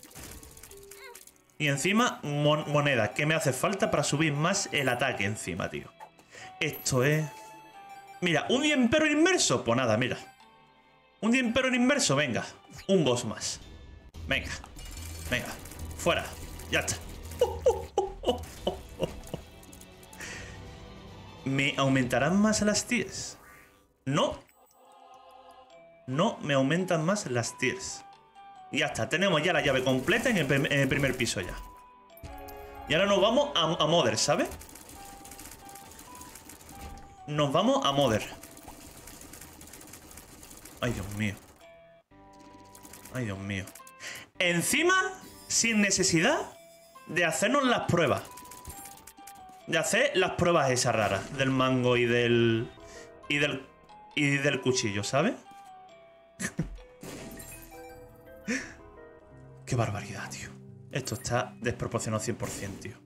Y encima, moneda, que me hace falta para subir más el ataque encima, tío. Esto es... Mira, un diempero inmerso. Pues nada, mira. Un diempero inmerso, venga. Un boss más. Venga. Venga. Fuera. Ya está. ¿Me aumentarán más las tiers? No. No me aumentan más las tiers. Ya está, tenemos ya la llave completa en el primer piso ya. Y ahora nos vamos a Mother, ¿sabes? Nos vamos a Mother. Ay, Dios mío. Ay, Dios mío. Encima, sin necesidad de hacernos las pruebas. De hacer las pruebas esas raras. Del mango y del cuchillo, ¿sabes? Qué barbaridad, tío. Esto está desproporcionado 100%, tío.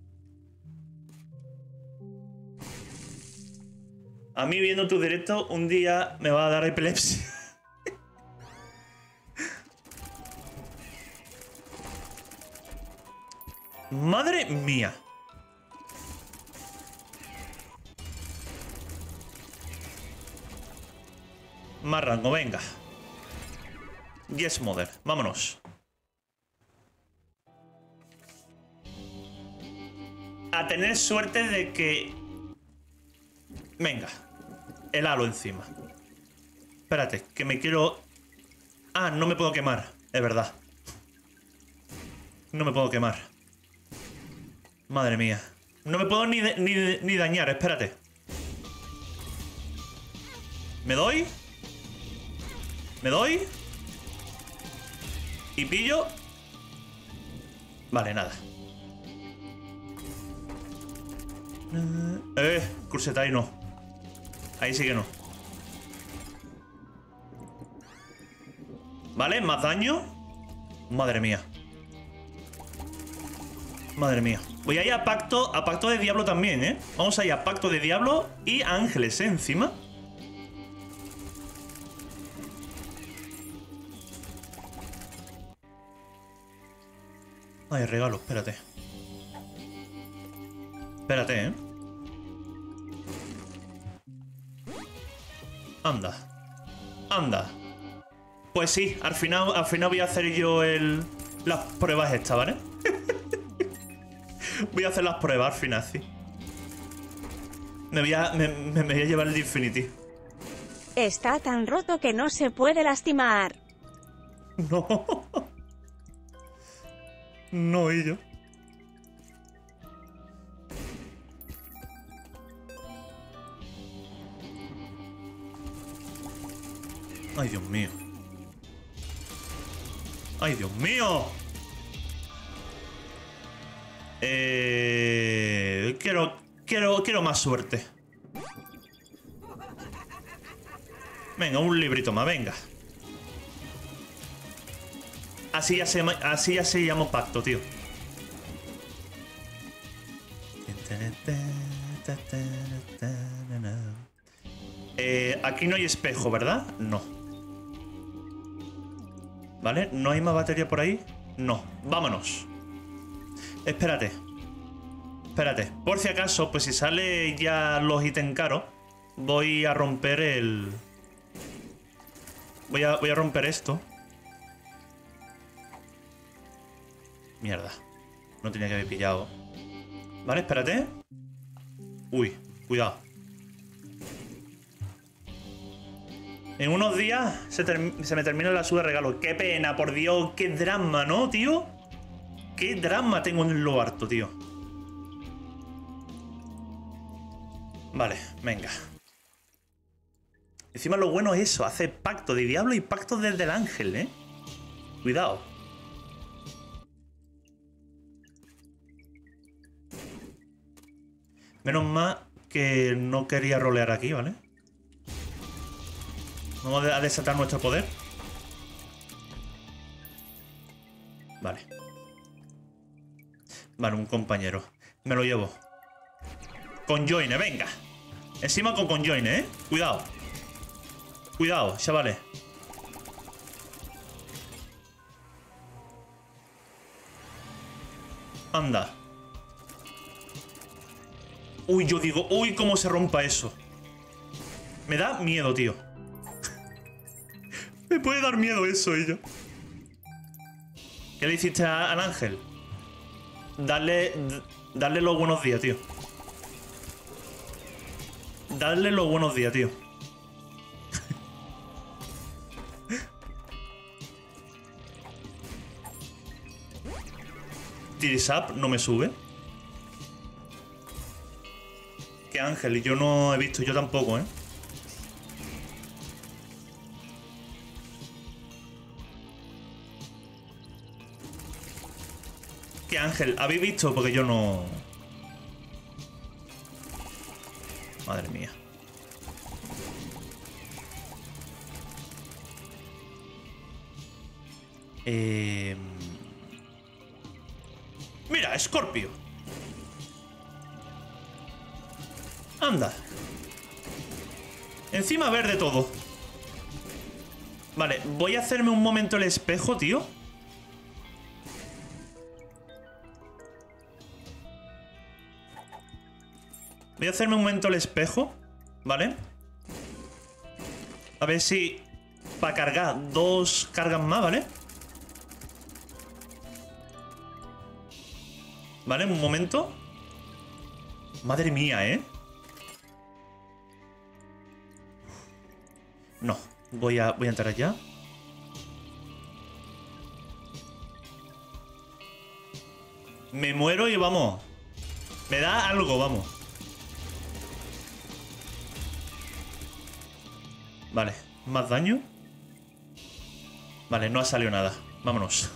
A mí viendo tu directo un día me va a dar epilepsia. Madre mía. Más rango, venga. Yes, Mother. Vámonos. A tener suerte de que... Venga. El halo encima. Espérate, que me quiero... Ah, no me puedo quemar. Es verdad. No me puedo quemar. Madre mía. No me puedo ni dañar, espérate. ¿Me doy? ¿Me doy? Y pillo. Vale, nada. Curseta ahí no. Ahí sí que no. Vale, más daño. Madre mía. Madre mía. Voy a ir a pacto de diablo también, ¿eh? Vamos a ir a pacto de diablo y ángeles, ¿eh? Encima. Ay, regalo, espérate. Espérate, ¿eh? Anda. Anda. Pues sí, al final voy a hacer yo las pruebas estas, ¿vale? Voy a hacer las pruebas al final, sí. Me voy a llevar el Infinity.
Está tan roto que no se puede lastimar.
No. No, y yo. Ay, Dios mío. Ay, Dios mío. Quiero más suerte. Venga, un librito más, venga. Así ya se llama pacto, tío. Vale, aquí no hay espejo, ¿verdad? No. Vale, ¿no hay más batería por ahí? No, vámonos. Espérate. Espérate, por si acaso, pues si sale ya los ítems caros, voy a romper el... Voy a romper esto. Mierda. No tenía que haber pillado. Vale, espérate. Uy, cuidado. En unos días se me termina la sube de regalo. Qué pena, por Dios. Qué drama, ¿no, tío? Qué drama tengo en lo harto, tío. Vale, venga. Encima lo bueno es eso. Hace pacto de diablo y pacto desde el ángel, ¿eh? Cuidado. Menos mal que no quería rolear aquí, ¿vale? Vamos a desatar nuestro poder. Vale. Vale, un compañero. Me lo llevo. Conjoine, venga. Encima con conjoine, ¿eh? Cuidado. Cuidado, chavales. Anda. Uy, yo digo, uy, cómo se rompa eso. Me da miedo, tío. Me puede dar miedo eso, y yo. ¿Qué le hiciste al ángel? Darle los buenos días, tío. Darle los buenos días, tío. Tirisap no me sube. Qué ángel, y yo no he visto, yo tampoco, ¿eh? Qué ángel, ¿habéis visto? Porque yo no... Madre mía. Mira, Scorpio. Anda. Encima verde todo. Vale, voy a hacerme un momento el espejo, tío. Voy a hacerme un momento el espejo, ¿vale? A ver si... Para cargar, 2 cargas más, ¿vale? Vale, un momento. Madre mía, ¿eh? No, voy a entrar allá. Me muero y vamos. Me da algo, vamos. Vale, más daño. Vale, no ha salido nada. Vámonos.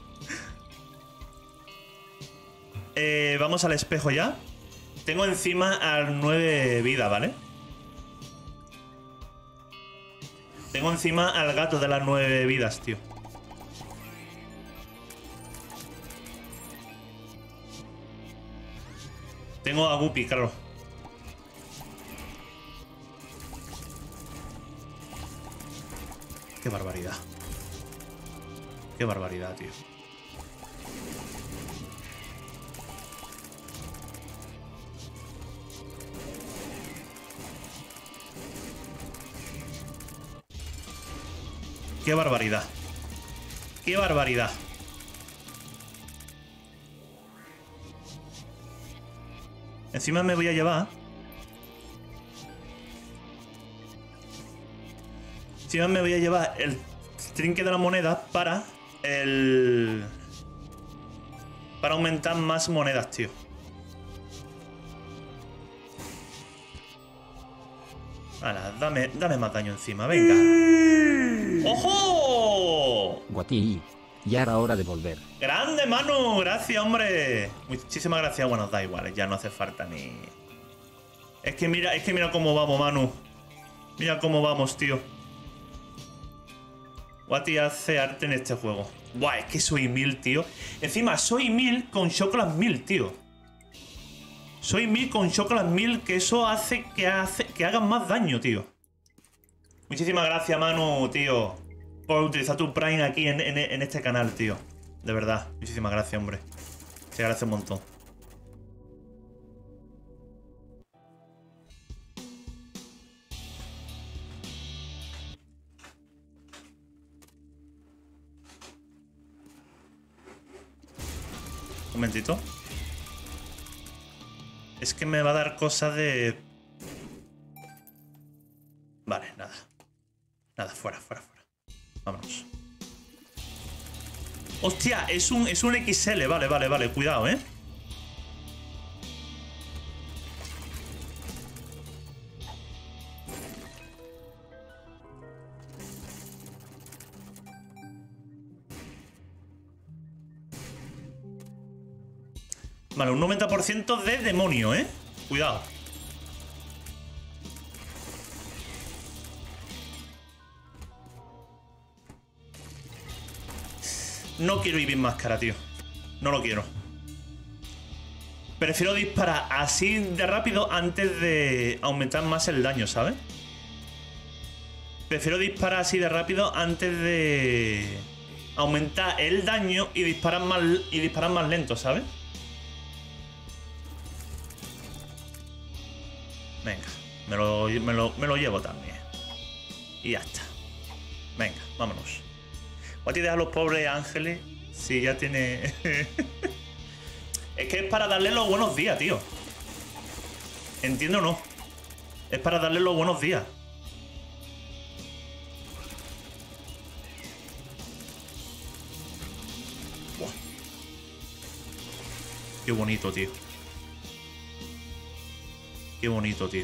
Vamos al espejo ya. Tengo encima a 9 vidas, ¿vale? Tengo encima al gato de las 9 vidas, tío. Tengo a Guppy, claro. Qué barbaridad. Qué barbaridad, tío. Qué barbaridad. Qué barbaridad. Encima me voy a llevar... Encima me voy a llevar el trinque de la moneda para el... Para aumentar más monedas, tío. Ahora, dame más daño encima, venga. ¡Ojo!
Guati, ya era hora de volver.
¡Grande, Manu! Gracias, hombre. Muchísimas gracias. Bueno, da igual, ya no hace falta ni... Es que mira cómo vamos, Manu. Mira cómo vamos, tío. Guati hace arte en este juego. Buah, es que soy 1000, tío. Encima, soy 1000 con Chocolate 1000, tío. Soy 1000 con Chocolate 1000, que eso hace que hagan más daño, tío. Muchísimas gracias, Manu, tío, por utilizar tu Prime aquí en este canal, tío. De verdad, muchísimas gracias, hombre. Se agradece un montón. Un momentito. Es que me va a dar cosas de... Vale, nada. Nada, fuera, fuera, fuera. Vámonos. Hostia, es un XL. Vale, vale, vale. Cuidado, ¿eh? Vale, un 90% de demonio, ¿eh? Cuidado. No quiero ir bien máscara, tío. No lo quiero. Prefiero disparar así de rápido antes de aumentar más el daño, ¿sabes? Prefiero disparar así de rápido antes de aumentar el daño y disparar más lento, ¿sabes? Venga, me lo llevo también. Y ya está. Venga, vámonos. Voy a tirar a los pobres ángeles. Sí, ya tiene... Es que es para darle los buenos días, tío. ¿Entiendo o no? Es para darle los buenos días. Buah. Qué bonito, tío. Qué bonito, tío.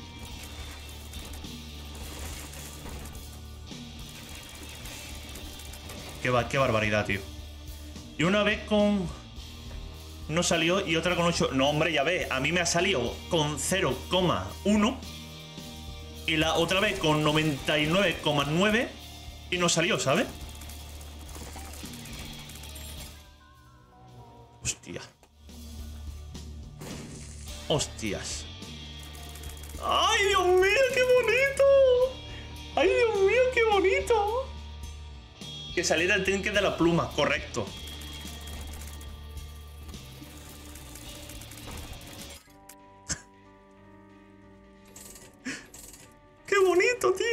Qué barbaridad, tío. Y una vez con... No salió y otra con 8... No, hombre, ya ves. A mí me ha salido con 0,1. Y la otra vez con 99,9. Y no salió, ¿sabes? Hostia. Hostias. ¡Ay, Dios mío, qué bonito! ¡Ay, Dios mío, qué bonito! Que saliera el trinket de la pluma, correcto. ¡Qué bonito, tío!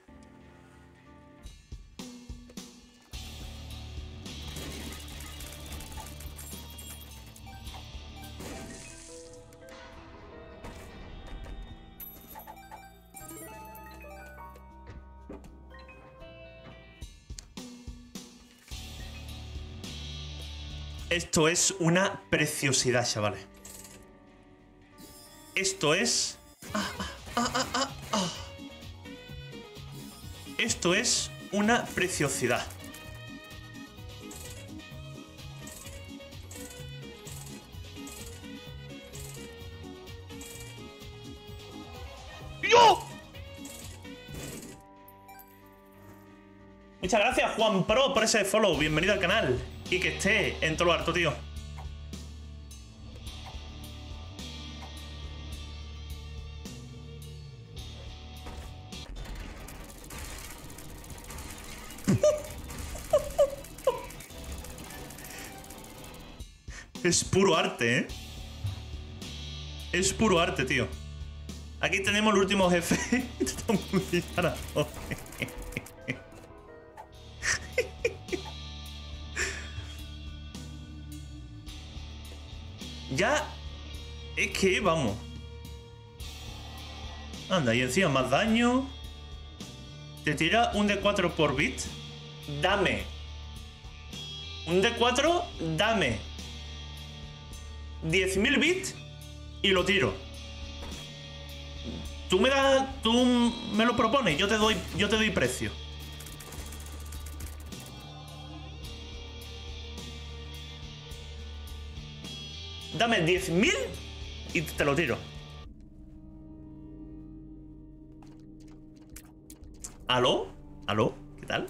Esto es una preciosidad, chavales. Esto es... Esto es una preciosidad. ¡Yo! Muchas gracias, Juan Pro, por ese follow. Bienvenido al canal. Y que esté en todo lo harto, tío. Es puro arte, ¿eh? Es puro arte, tío. Aquí tenemos el último jefe. Ya... Es que, vamos. Anda, y encima más daño. Te tira un D4 por bit. Dame. Un D4, dame 10.000 bits y lo tiro. Tú me lo propones, yo te doy precio. Dame 10.000 y te lo tiro. ¿Aló? ¿Aló? ¿Qué tal?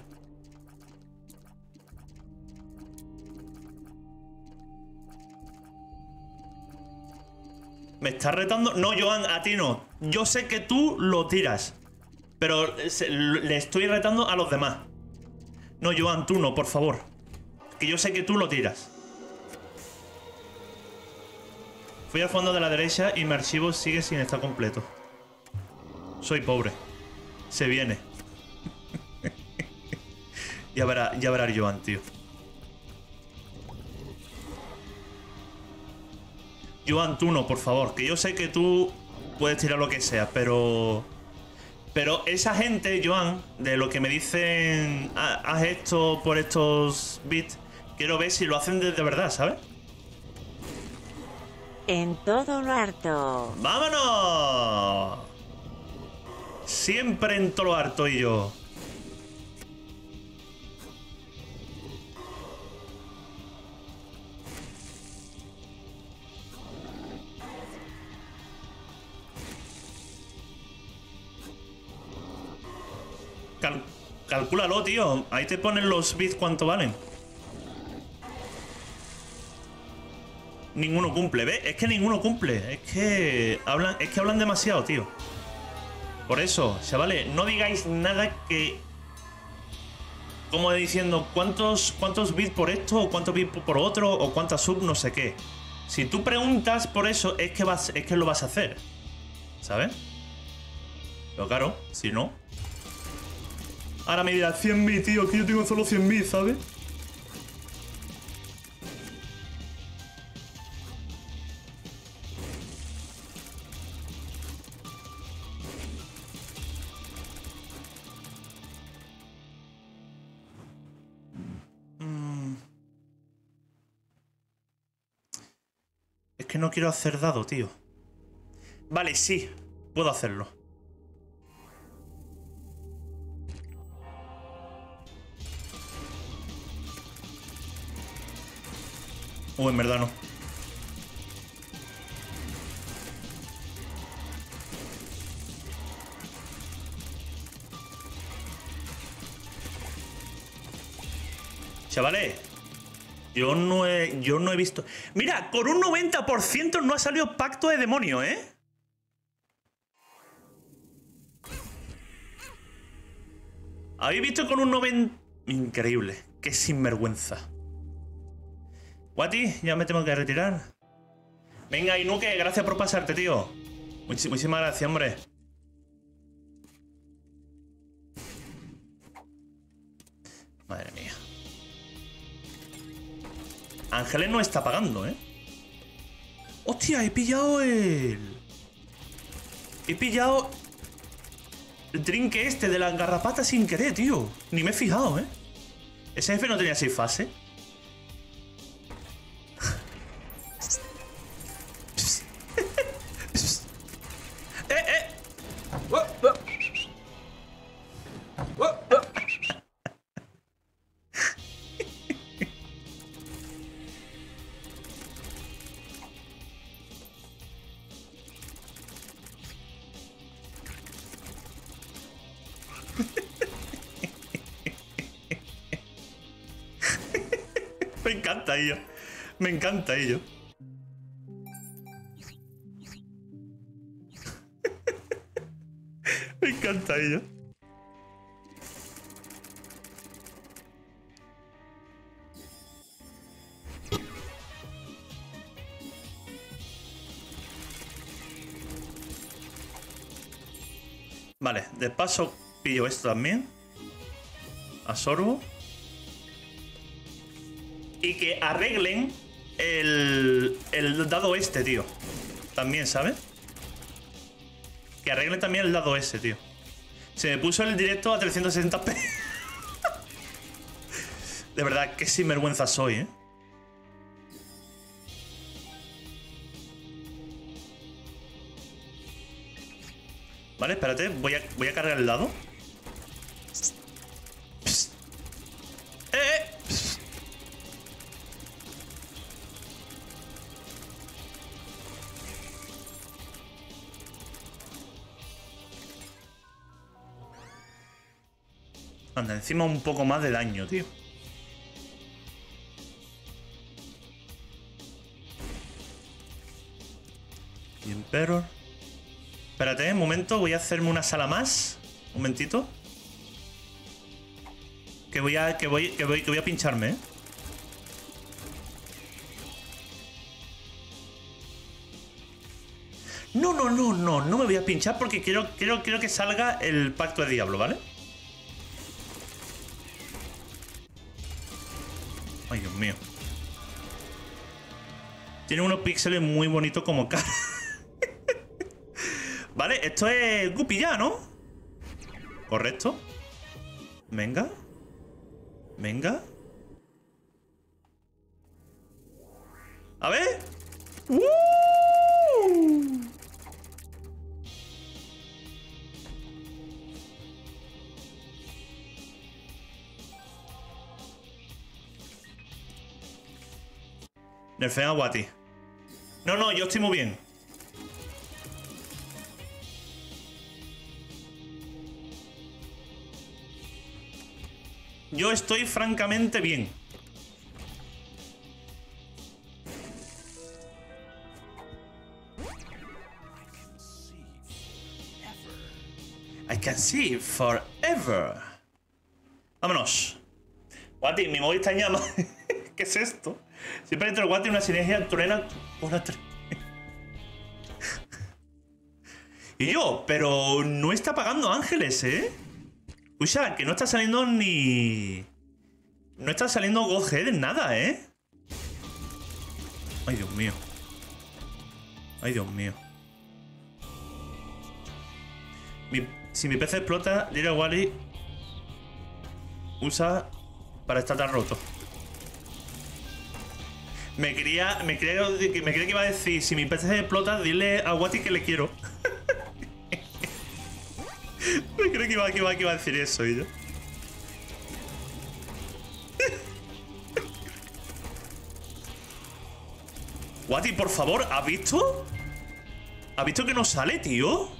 ¿Me estás retando? No, Joan, a ti no. Yo sé que tú lo tiras. Pero le estoy retando a los demás. No, Joan, tú no, por favor. Que yo sé que tú lo tiras. Fui al fondo de la derecha y mi archivo sigue sin estar completo. Soy pobre. Se viene. Ya verá Joan, tío. Joan, tú no, por favor. Que yo sé que tú puedes tirar lo que sea, pero esa gente, Joan, de lo que me dicen, haz esto por estos bits, quiero ver si lo hacen de verdad, ¿sabes?
En todo lo harto.
¡Vámonos! Siempre en todo lo harto y yo. Calcúlalo, tío. Ahí te ponen los bits cuánto valen. Ninguno cumple, ¿ves? Es que ninguno cumple. Es que hablan demasiado, tío. Por eso, chavales, no digáis nada que... Como diciendo, ¿cuántos bits por esto? ¿O cuántos bits por otro? ¿O cuántas sub? No sé qué. Si tú preguntas por eso, es que lo vas a hacer. ¿Sabes? Pero claro, si no... Ahora me dirás 100 bits, tío, que yo tengo solo 100 bits, ¿sabes? Es que no quiero hacer dado, tío. Vale, sí, puedo hacerlo. En verdad no. Chavales, yo no he visto... Mira, con un 90% no ha salido Pacto de Demonio, ¿eh? ¿Habéis visto con un 90%? Increíble, qué sinvergüenza. Guati, ya me tengo que retirar. Venga, Inuke, gracias por pasarte, tío. Muchísimas gracias, hombre. Madre mía. Ángeles no está pagando, ¿eh? ¡Hostia! He pillado el trinque este de las garrapatas sin querer, tío. Ni me he fijado, ¿eh? Ese jefe no tenía 6 fases. Me encanta ello. Me encanta ello. Me encanta ello. Vale, de paso pillo esto también. Absorbo. Y que arreglen el dado este, tío. También, ¿sabes? Que arreglen también el dado ese, tío. Se me puso el directo a 360p. De verdad, qué sinvergüenza soy, ¿eh? Vale, espérate, voy a cargar el dado. Psst. Psst. Anda, encima un poco más de daño, tío. Y Emperor. Espérate, un momento, voy a hacerme una sala más. Un momentito. Que voy a pincharme, ¿eh? No me voy a pinchar porque quiero que salga el pacto de diablo, ¿vale? Ay, Dios mío. Tiene unos píxeles muy bonitos como cara. Vale, esto es Guppy ya, ¿no? Correcto. Venga. Venga. A ver. Nerfea a Wati. No, yo estoy muy bien. Yo estoy francamente bien. I can see forever. Vámonos. Wati, mi móvil está en llamas. ¿Qué es esto? Siempre entre el Wati una sinergia truena por la 3. Y yo, pero no está pagando ángeles, ¿eh? Escucha, que no está saliendo ni... No está saliendo Godhead en nada, ¿eh? Ay, Dios mío. Ay, Dios mío. Si mi PC explota, dile a Wally... Usa para estar tan roto. Me creía que iba a decir, si mi PC explota, dile a Wati que le quiero. Me creo que iba a decir eso y yo. Wati, por favor, ¿has visto? ¿Has visto que no sale, tío?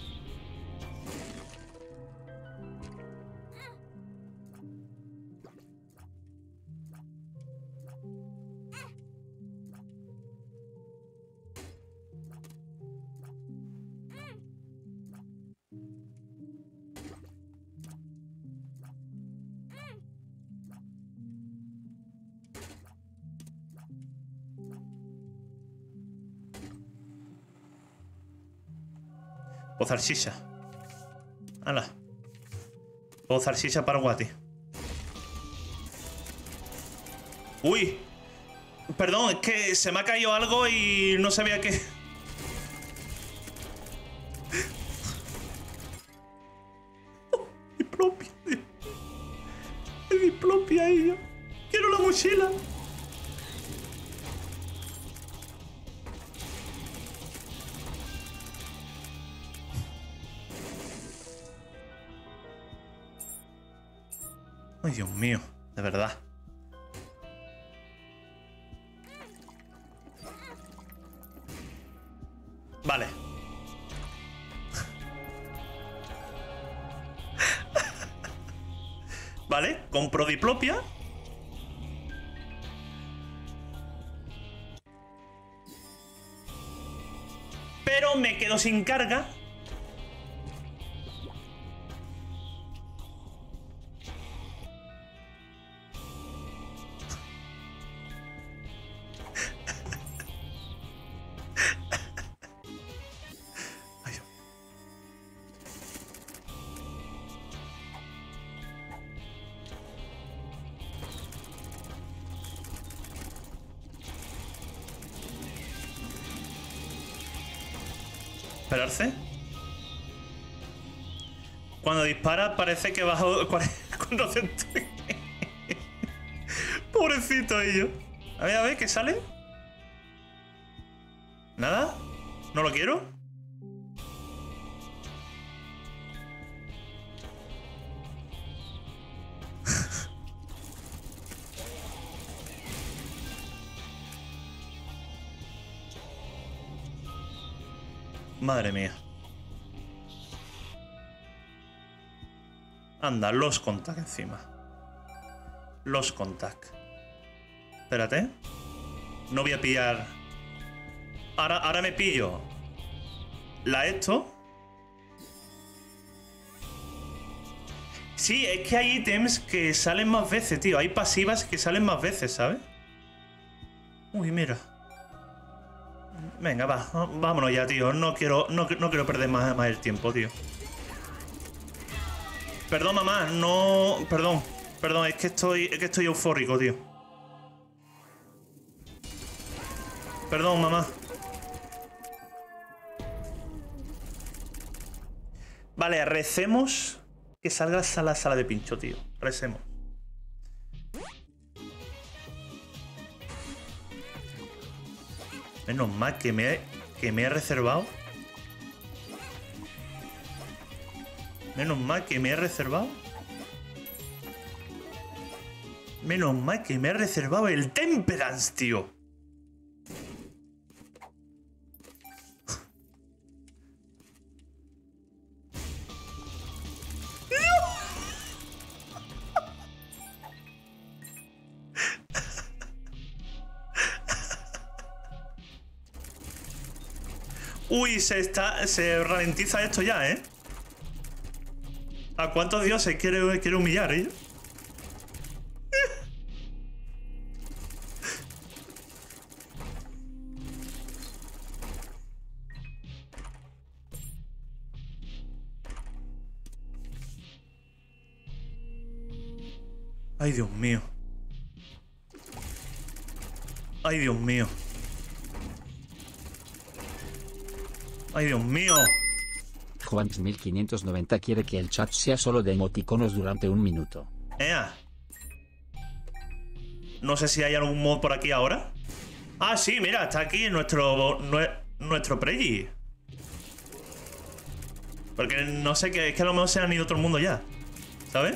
Pozar shisha. Hala. Pozar shisha para Wati. Uy. Perdón, es que se me ha caído algo y no sabía qué. Diplopia. Es diplopia ella. Quiero la mochila. Ay, Dios mío, de verdad. Vale. Vale, compro diplopia. Pero me quedo sin carga. Esperarse. Cuando dispara parece que baja 400. Pobrecito ellos. A ver, ¿qué sale? ¿Nada? ¿No lo quiero? Madre mía. Anda, los contact encima. Los contact. Espérate. No voy a pillar. Ahora me pillo. La esto. Sí, es que hay ítems que salen más veces, tío. Hay pasivas que salen más veces, ¿sabes? Uy, mira. Venga, vámonos ya, tío. No quiero perder más el tiempo, tío. Perdón, mamá. No... Perdón. Perdón, es que estoy eufórico, tío. Perdón, mamá. Vale, recemos que salga la sala de pincho, tío. Recemos. Menos mal que me he reservado. Menos mal que me he reservado. Menos mal que me he reservado el Temperance, tío. Uy, se ralentiza esto ya, ¿eh? ¿A cuántos dioses quiere humillar, eh? Ay, Dios mío. Ay, Dios mío. ¡Ay, Dios mío!
Juan 1590 quiere que el chat sea solo de emoticonos durante 1 minuto.
¡Ea! No sé si hay algún mod por aquí ahora. Ah, sí, mira, está aquí nuestro Pregi. Porque no sé, es que a lo mejor se han ido todo el mundo ya. ¿Sabes?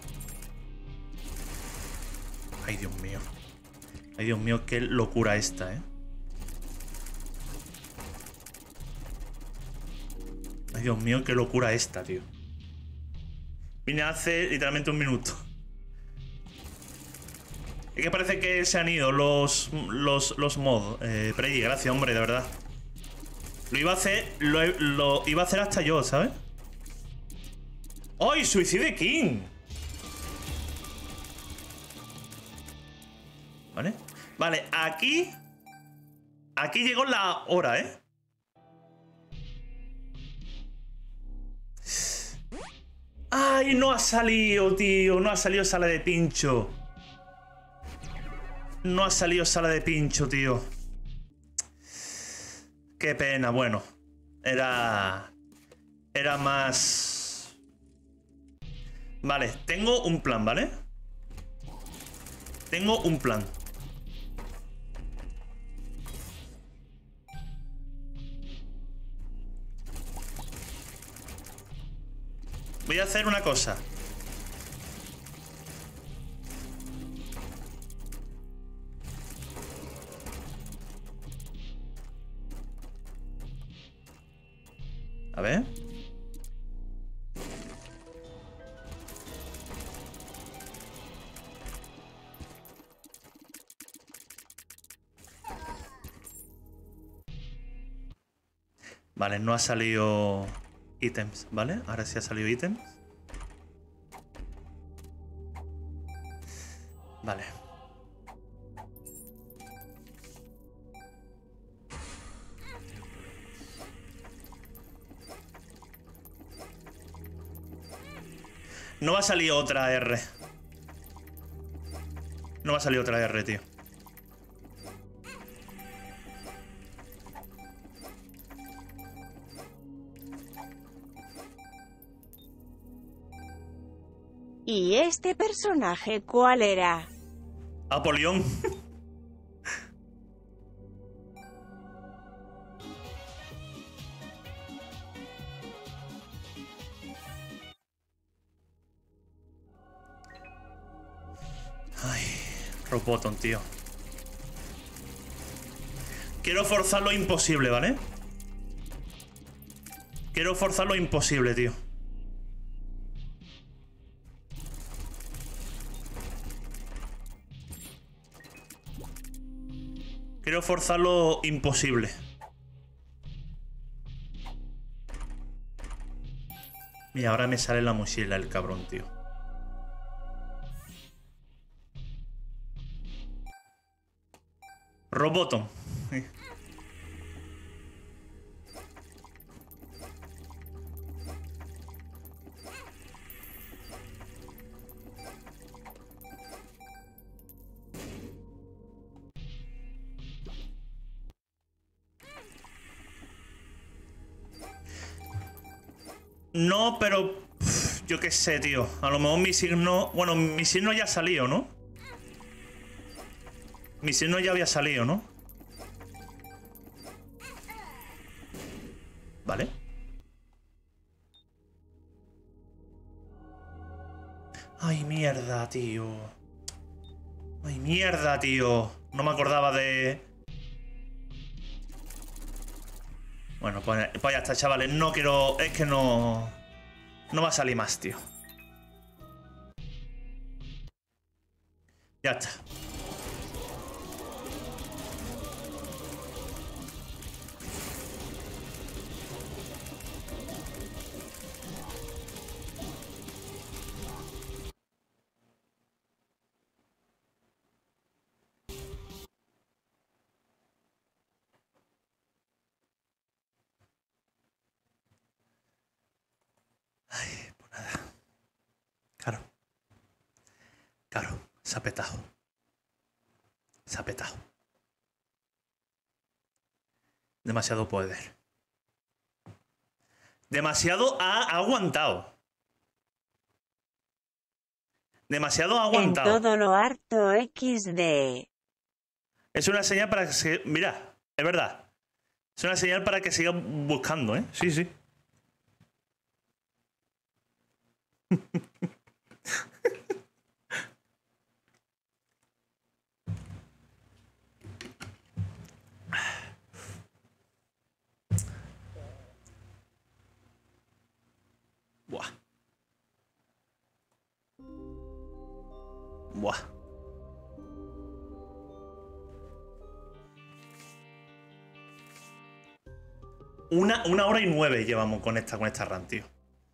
Ay, Dios mío. Ay, Dios mío, qué locura esta, ¿eh? Ay, Dios mío, qué locura esta, tío. Vine hace literalmente 1 minuto. Es que parece que se han ido los mods. Pregi, gracias, hombre, de verdad. Lo iba a hacer. Lo iba a hacer hasta yo, ¿sabes? ¡Ay, Suicide King! Vale. Vale, aquí. Aquí llegó la hora, ¿eh? ¡Ay, no ha salido, tío! No ha salido sala de pincho. No ha salido sala de pincho, tío. Qué pena, bueno. Era más... Vale, tengo un plan, ¿vale? Tengo un plan. Voy a hacer una cosa. A ver. Vale, no ha salido ítems, ¿vale? Ahora sí ha salido ítems. Vale. No va a salir otra R. No va a salir otra R, tío.
¿Y este personaje cuál era?
Apolión. Ay, Roboton, tío. Quiero forzar lo imposible, ¿vale? Quiero forzar lo imposible, tío. Quiero forzar lo imposible. Mira, ahora me sale la mochila el cabrón, tío. Robotom. No, pero... yo qué sé, tío. A lo mejor mi signo... Bueno, mi signo ya ha salido, ¿no? Mi signo ya había salido, ¿no? Vale. Ay, mierda, tío. Ay, mierda, tío. No me acordaba de... Bueno, pues ya está, chavales. No quiero... Es que no... No va a salir más, tío. Ya está. Ay, pues nada. Claro. Claro, se ha petado. Se ha petado. Demasiado poder. Demasiado ha aguantado. Demasiado ha aguantado.
En todo lo harto XD.
Es una señal para que se... Mira, es verdad. Es una señal para que siga buscando, ¿eh? Sí, sí. Buah. Buah. Una hora y 9 llevamos con esta run, tío.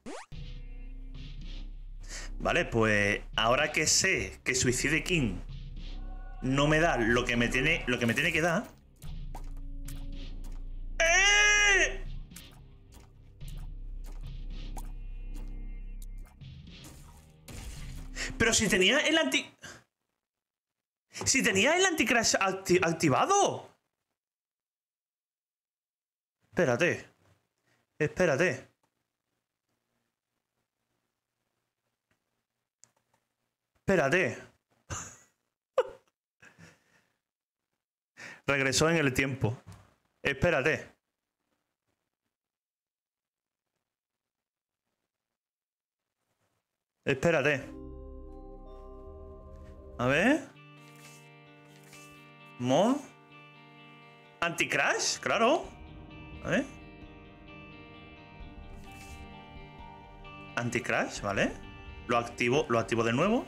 Vale, pues ahora que sé que Suicide King no me da lo que me tiene que dar. ¡Eh! Pero si tenía el Si tenía el anti-crash activado. Espérate. Espérate. Espérate. Regresó en el tiempo. Espérate. Espérate. A ver. Mod. Anti-crash, claro. A ver. Anti-crash, ¿vale? Lo activo de nuevo.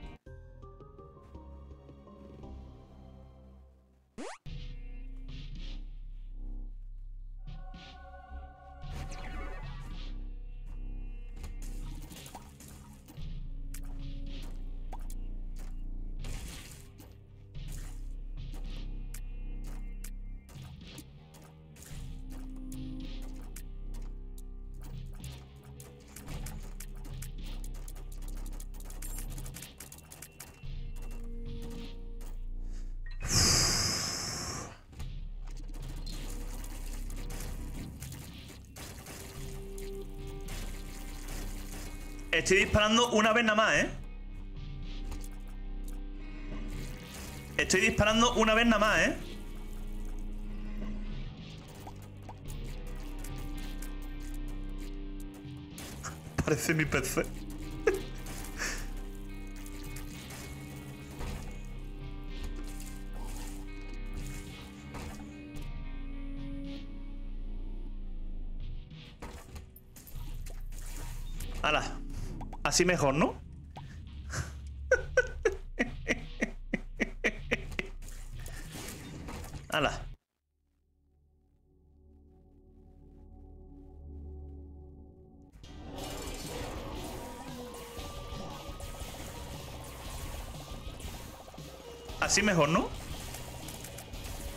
Estoy disparando una vez nada más, ¿eh? Estoy disparando una vez nada más, ¿eh? Parece mi PC. Hala. Así mejor, ¿no? Hala. Así mejor, ¿no?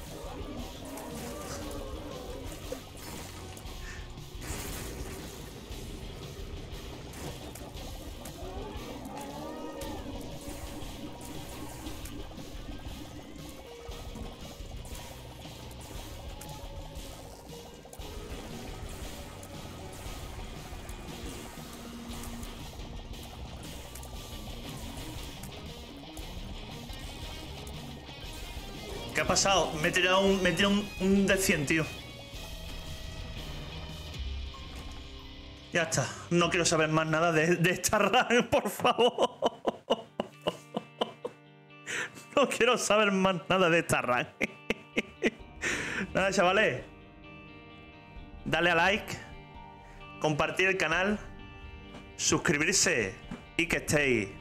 ¿Qué ha pasado? Me he tirado un de 100, tío. Ya está. No quiero saber más nada de esta run, por favor. No quiero saber más nada de esta run. Nada, chavales. Dale a like. Compartir el canal. Suscribirse. Y que estéis